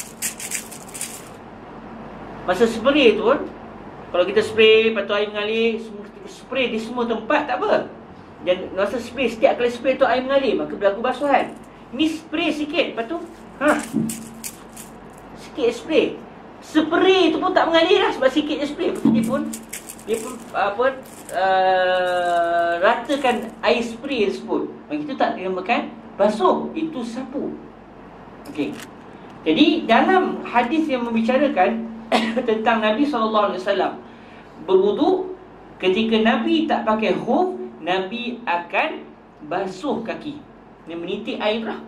masa spray tu kan, kalau kita spray lepas tu air mengalir, spray di semua tempat tak apa. Dan masa spray, setiap kali spray tu air mengalir, maka berlaku basuhan. Ni spray sikit, lepas tu ha, sikit spray, spray tu pun tak mengalir lah sebab sikit je spray. Lepas tu dia pun Dia pun apa uh, ratakan air spray tersebut. Maka itu tak dinamakan basuh, itu sapu. Okey. Jadi dalam hadis yang membicarakan tentang Nabi sallallahu alaihi wasallam berwuduk, ketika Nabi tak pakai khuf, Nabi akan basuh kaki. Dia menitik air lah.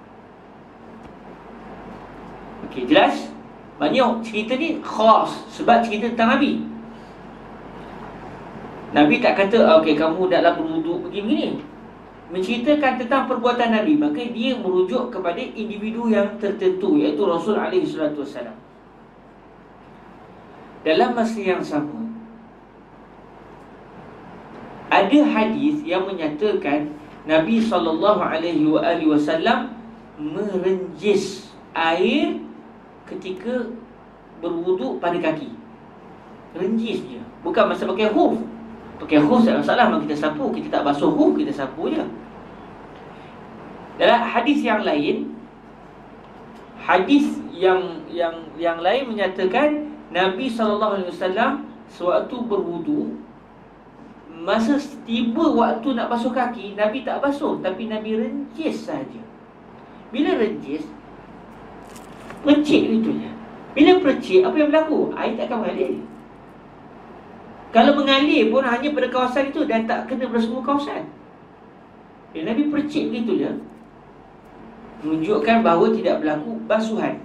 Okey, jelas? Banyak cerita ni khas sebab cerita tentang Nabi. Nabi tak kata, okey kamu daklah berwuduk begini-begini. Menceritakan tentang perbuatan Nabi, maka dia merujuk kepada individu yang tertentu, iaitu Rasul alaihi salatu wasallam. Dalam masa yang sama, ada hadis yang menyatakan Nabi sallallahu alaihi wasallam merenjis air ketika berwuduk pada kaki. Renjis je. Bukan masa pakai huf. Pakai huf tak masalah, memang kita sapu. Kita tak basuh huf, kita sapu je. Dalam hadis yang lain, hadis yang yang yang lain menyatakan Nabi sallallahu alaihi wasallam sewaktu berwudu, masa tiba waktu nak basuh kaki, Nabi tak basuh, tapi Nabi renjis saja. Bila renjis, percik itu je. Bila percik, apa yang berlaku? Air tak akan mengalir. Kalau mengalir pun hanya pada kawasan itu dan tak kena pada semua kawasan. Bila Nabi percik begitu je, menunjukkan bahawa tidak berlaku basuhan.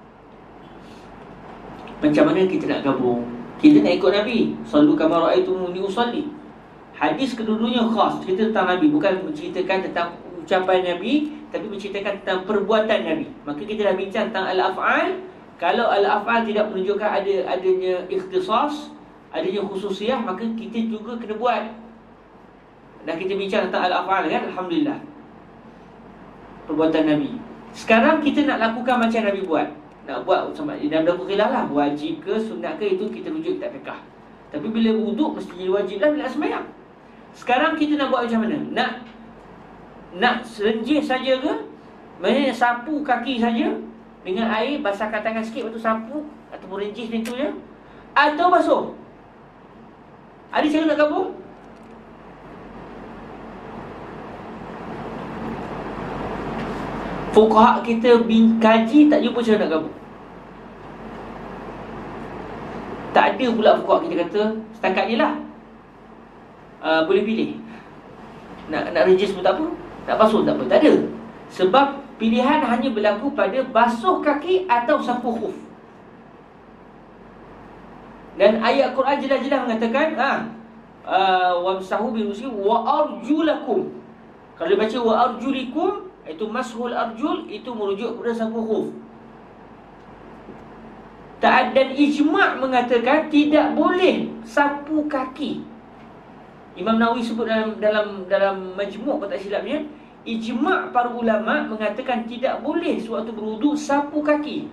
Macam mana kita nak gabung? Kita nak ikut Nabi. Sallu kama ra'aitumuni usalli. Hadis kedua-duanya khas, cerita tentang Nabi, bukan menceritakan tentang ucapan Nabi, tapi menceritakan tentang perbuatan Nabi. Maka kita dah bincang tentang al-af'al. Kalau al-af'al tidak menunjukkan ada adanya ikhtisas, adanya khususiyah, maka kita juga kena buat. Dan kita bincang tentang al-af'al kan, alhamdulillah, perbuatan Nabi. Sekarang kita nak lakukan macam Nabi buat. Nak buat sama dia berlaku khilaf lah, wajib ke sunat ke, itu kita rujuk kitab fiqh. Tapi bila wuduk mesti jadi wajib lah bila sembahyang. Sekarang kita nak buat macam mana? Nak nak serenjih saja ke? Maksudnya sapu kaki saja dengan air, basahkan tangan sikit, lepas tu sapu ataupun renjih macam tu je, atau basuh? Ada cara nak gabung? Fuqaha kita kaji tak jumpa cara nak gabung. Tak ada pula fuqaha kita kata setakat je lah, uh, boleh pilih. Nak nak renjis pun tak apa, nak basuh tak apa, tak ada. Sebab pilihan hanya berlaku pada basuh kaki atau sapu khuf. Dan ayat Quran jelas-jelas mengatakan ha, uh, wamsahu birusi wa arjulakum. Kalau dia baca wa arjulikum, itu mashul arjul, itu merujuk kepada sapu khuf. Tak ada ijma' mengatakan tidak boleh sapu kaki. Imam Nawawi sebut dalam dalam dalam majmu' kalau tak silapnya, ijma' para ulama mengatakan tidak boleh sewaktu berwuduk sapu kaki.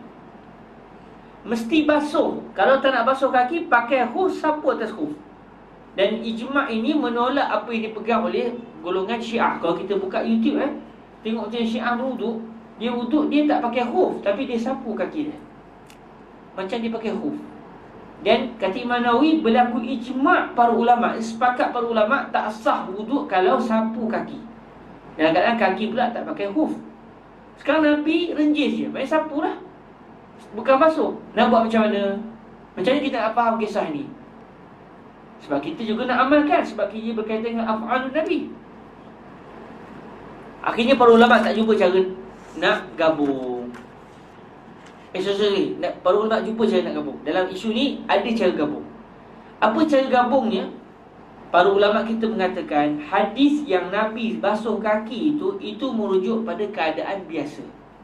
Mesti basuh. Kalau tak nak basuh kaki, pakai khuf, sapu atas khuf. Dan ijma' ini menolak apa yang dipegang oleh golongan Syiah. Kalau kita buka YouTube eh, tengok macam Syiah berwuduk, dia wuduk dia tak pakai khuf, tapi dia sapu kaki dia macam dia pakai khuf. Dan kata Imam Nawawi, berlaku ijma' para ulama, sepakat para ulama tak sah wuduk kalau sapu kaki. Dan kadang-kadang kaki pula tak pakai khuf. Sekarang Nabi renjis je, main sapu lah, bukan basuh. Nak buat macam mana? Macam mana kita nak faham kisah ni? Sebab kita juga nak amalkan, sebab ia berkaitan dengan af'alun Nabi. Akhirnya para ulama tak jumpa cara nak gabung. Eh sorry, sorry. Nak, para ulama jumpa cara nak gabung. Dalam isu ni ada cara gabung. Apa cara gabungnya? Para ulama kita mengatakan hadis yang Nabi basuh kaki itu, itu merujuk pada keadaan biasa.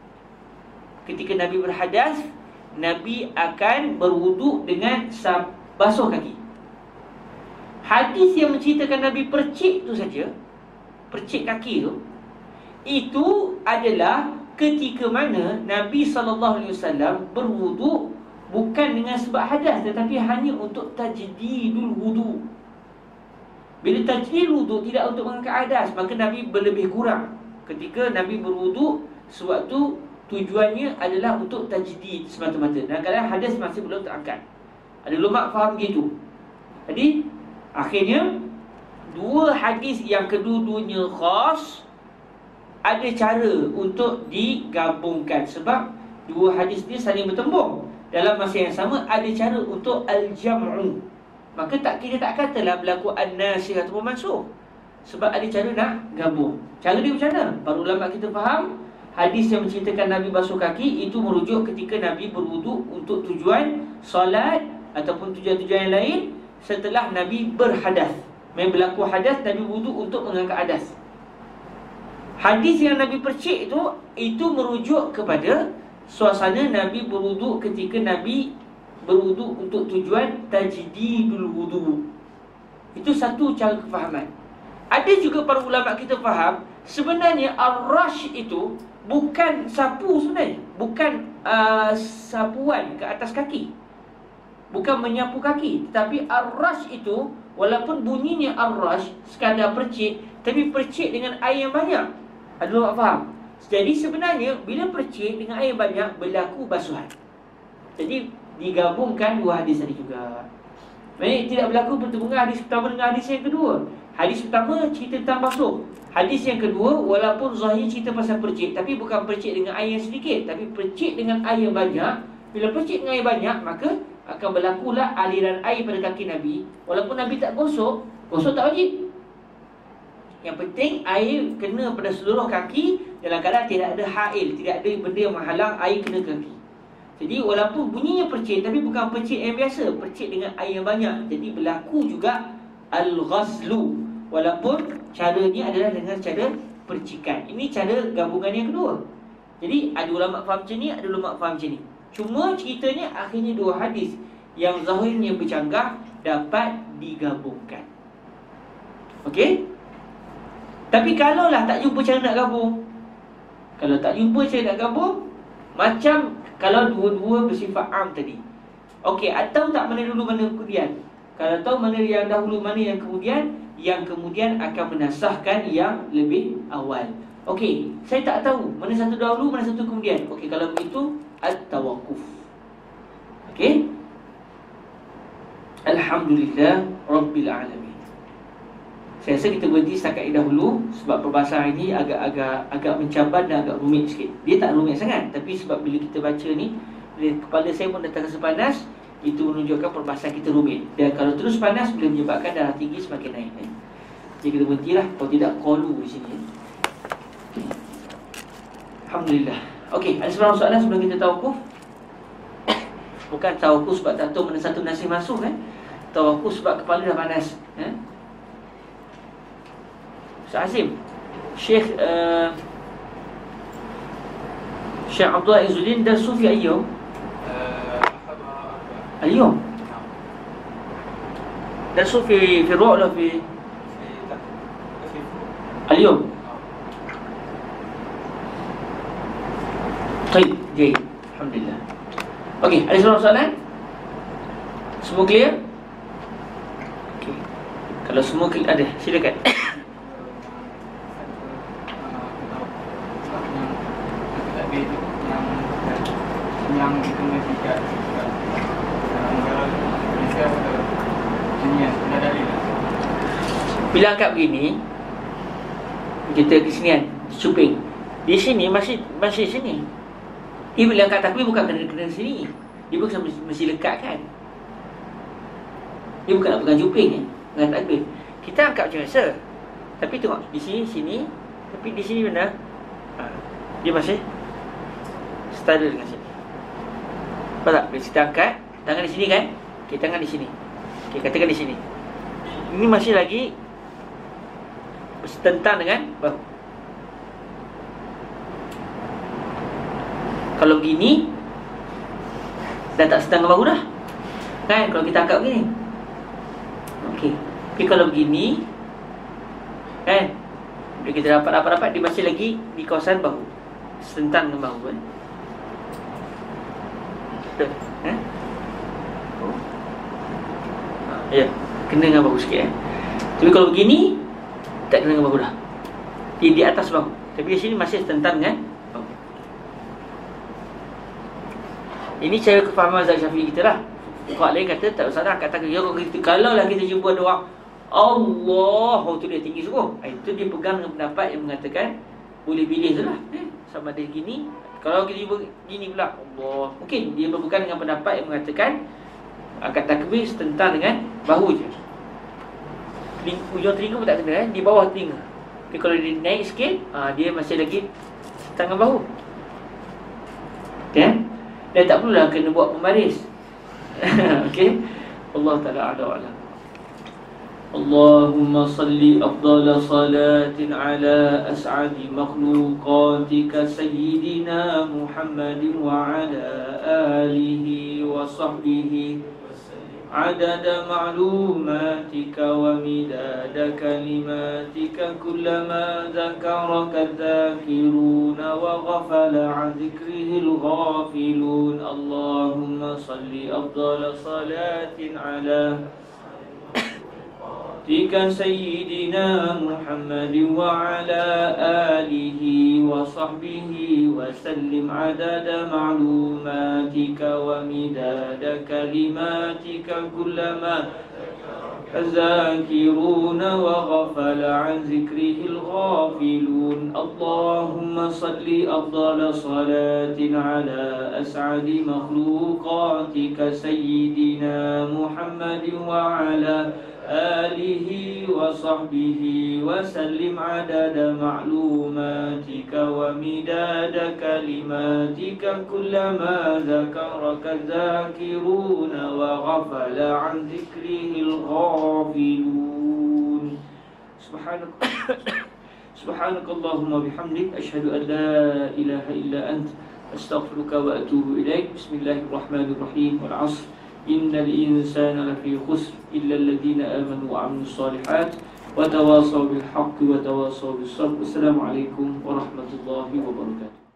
Ketika Nabi berhadas, Nabi akan berwuduk dengan sab- basuh kaki. Hadis yang menceritakan Nabi percik tu saja, percik kaki tu, itu adalah ketika mana Nabi sallallahu alaihi wasallam berwuduk bukan dengan sebab hadas, tetapi hanya untuk tajdidul wudu. Bila tajdid wudu tidak untuk mengangkat hadas, maka Nabi berlebih kurang. Ketika Nabi berwuduk sewaktu tujuannya adalah untuk tajdid semata-mata, dan kadang hadas masih belum terangkat. Ada ulama faham begitu. Jadi akhirnya dua hadis yang kedua-duanya khas, ada cara untuk digabungkan. Sebab dua hadis ni saling bertembung. Dalam masa yang sama ada cara untuk al-jam'u. Maka tak, kita tak katalah berlaku an-nasikh ataupun mansukh, sebab ada cara nak gabung. Cara dia macam mana? Para ulama kita faham hadis yang menceritakan Nabi basuh kaki itu merujuk ketika Nabi berwuduk untuk tujuan solat ataupun tujuan-tujuan yang lain setelah Nabi berhadas. Memang berlaku hadas, Nabi wuduk untuk mengangkat hadas. Hadis yang Nabi percik itu, itu merujuk kepada suasana Nabi berwuduk ketika Nabi berwuduk untuk tujuan tajdidul wudu. Itu satu cara kefahaman. Ada juga para ulama kita faham sebenarnya ar-rash itu bukan sapu sebenarnya, bukan uh, sapuan ke atas kaki, bukan menyapu kaki. Tetapi ar-rash itu, walaupun bunyinya ar-rash, sekadar percik, tapi percik dengan air yang banyak. Ada orang faham? Jadi sebenarnya bila percik dengan air banyak, berlaku basuhan. Jadi digabungkan dua hadis tadi juga. Maksudnya tidak berlaku pertemuan hadis pertama dengan hadis yang kedua. Hadis pertama cerita tentang basuh. Hadis yang kedua, walaupun zahir cerita pasal percik, tapi bukan percik dengan air yang sedikit, tapi percik dengan air yang banyak. Bila percik dengan air banyak, maka akan berlakulah aliran air pada kaki Nabi. Walaupun Nabi tak gosok, gosok tak wajib. Yang penting air kena pada seluruh kaki dalam keadaan tidak ada hail, tidak ada benda yang menghalang air kena ke kaki. Jadi walaupun bunyinya percik, tapi bukan percik yang biasa, percik dengan air yang banyak. Jadi berlaku juga al-ghazlu, walaupun caranya adalah dengan cara percikan. Ini cara gabungan yang kedua. Jadi ada ulama faham macam ni, ada ulama faham macam ni. Cuma ceritanya akhirnya dua hadis yang zahirnya bercanggah dapat digabungkan. Okey? Tapi kalaulah tak jumpa cara nak gabung, kalau tak jumpa cara nak gabung, macam kalau dua-dua bersifat am tadi. Okey, atau tak mana dulu mana kemudian. Kalau tahu mana yang dahulu mana yang kemudian, yang kemudian akan menasahkan yang lebih awal. Okey, saya tak tahu mana satu dahulu, mana satu kemudian. Okey, kalau begitu at-tawaqquf. Okey? Alhamdulillah Rabbil Alamin. Saya rasa kita berhenti setakat ini dahulu, sebab perbahasan ini agak-agak agak mencabar dan agak rumit sikit. Dia tak rumit sangat, tapi sebab bila kita baca ni, bila kepala saya pun dah terasa panas, itu menunjukkan perbahasan kita rumit. Dan kalau terus panas, boleh menyebabkan darah tinggi semakin naik kan? Jadi kita berhentilah, kalau tidak qalu di sini. Okay. Alhamdulillah. Okey, ada sebarang soalan sebelum kita tawakuf? Bukan tawakuf sebab tak tahu mana satu nasi masuk kan? Tawakuf sebab kepala dah panas. eh? Ustaz Azim, Syekh uh, Syekh Abdullah Izzuddin dan Sufi Ayyum اليوم درسوا في في الرؤى ولا في اليوم؟ طيب جيد الحمد لله. Okey, ada soalan soalan? Semua clear? Okey. Kalau semua clear, ada, silakan. Yang kita mestikan bila angkat begini, kita ke sini kan, cuping. Di sini masih masih sini. Dia bila angkat takbir bukan kena kena sini. Dia bukan mesti, mesti lekat kan. Dia bukan nak pegang cuping ni, angkat takbir. Kita angkat macam biasa. Tapi tengok di sini sini, tapi di sini benar. Ha, dia masih setara dengan sini. Nampak tak? Bila kita angkat tangan di sini kan, kita tangan di sini. Okey, katakan di sini. Ini masih lagi bertentang dengan bahu. Kalau begini dah tak setengah bahu dah. Kan kalau kita angkat begini. Okey. Tapi kalau begini kan, bila kita rapat-rapat-rapat, dia masih lagi di kawasan bahu, setentang dengan bahu kan. Betul? Eh? Oh. Ya, kena dengan bahu sikit eh. Tapi kalau begini tak kena dengan bahu dah. Dia di atas bahu. Tapi di sini masih setentang dengan bahu. Ini cara kefahaman mazhab Syafi'i kita lah. Fuqaha lain kata tak usah dah angkat tangan. Ya, kalau lah kita jumpa ada orang Allah, oh, tu dia tinggi sungguh. Itu dia pegang dengan pendapat yang mengatakan boleh pilih je lah eh, sama ada gini. Kalau kita jumpa gini pula Allah, mungkin dia berpegang dengan pendapat yang mengatakan angkat takbir setentang dengan bahu je. Teling, ujung telinga pun tak kena eh, di bawah telinga. Tapi kalau dia naik sikit, ha, dia masih lagi setengah bahu. Okay? Dan tak perlulah kena buat pembaris. Okay? Allah Ta'ala a'la wa a'lam. Allahumma salli afdala salatin ala as'adi makhluqatika sayyidina Muhammadin wa ala alihi wa sahbihi عدد معلوماتك ومداد كلماتك كلما ذكرك الذاكرون وغفل عن ذكره الغافلون اللهم صل أفضل صلاة على تلك سيدنا محمد وعلى آله وصحبه وسلم عدد معلوماتك ومداد كلماتك كلما الذاكرون وغفل عن ذكره الغافلون اللهم صل أفضل صلاة على أسعد مخلوقاتك سيدنا محمد وعلى آله وصحبه وسلم عدد معلوماتك ومداد كلماتك كلما ذكرك الذاكرون وغفل عن ذكره الغافلون سبحانك سبحانك اللهم وبحمدك أشهد أن لا إله إلا أنت أستغفرك وأتوب إليك بسم الله الرحمن الرحيم والعصر إن الإنسان لفي خسر إلا الذين آمنوا وعملوا الصالحات وتواصوا بالحق وتواصوا بالصبر والسلام عليكم ورحمة الله وبركاته.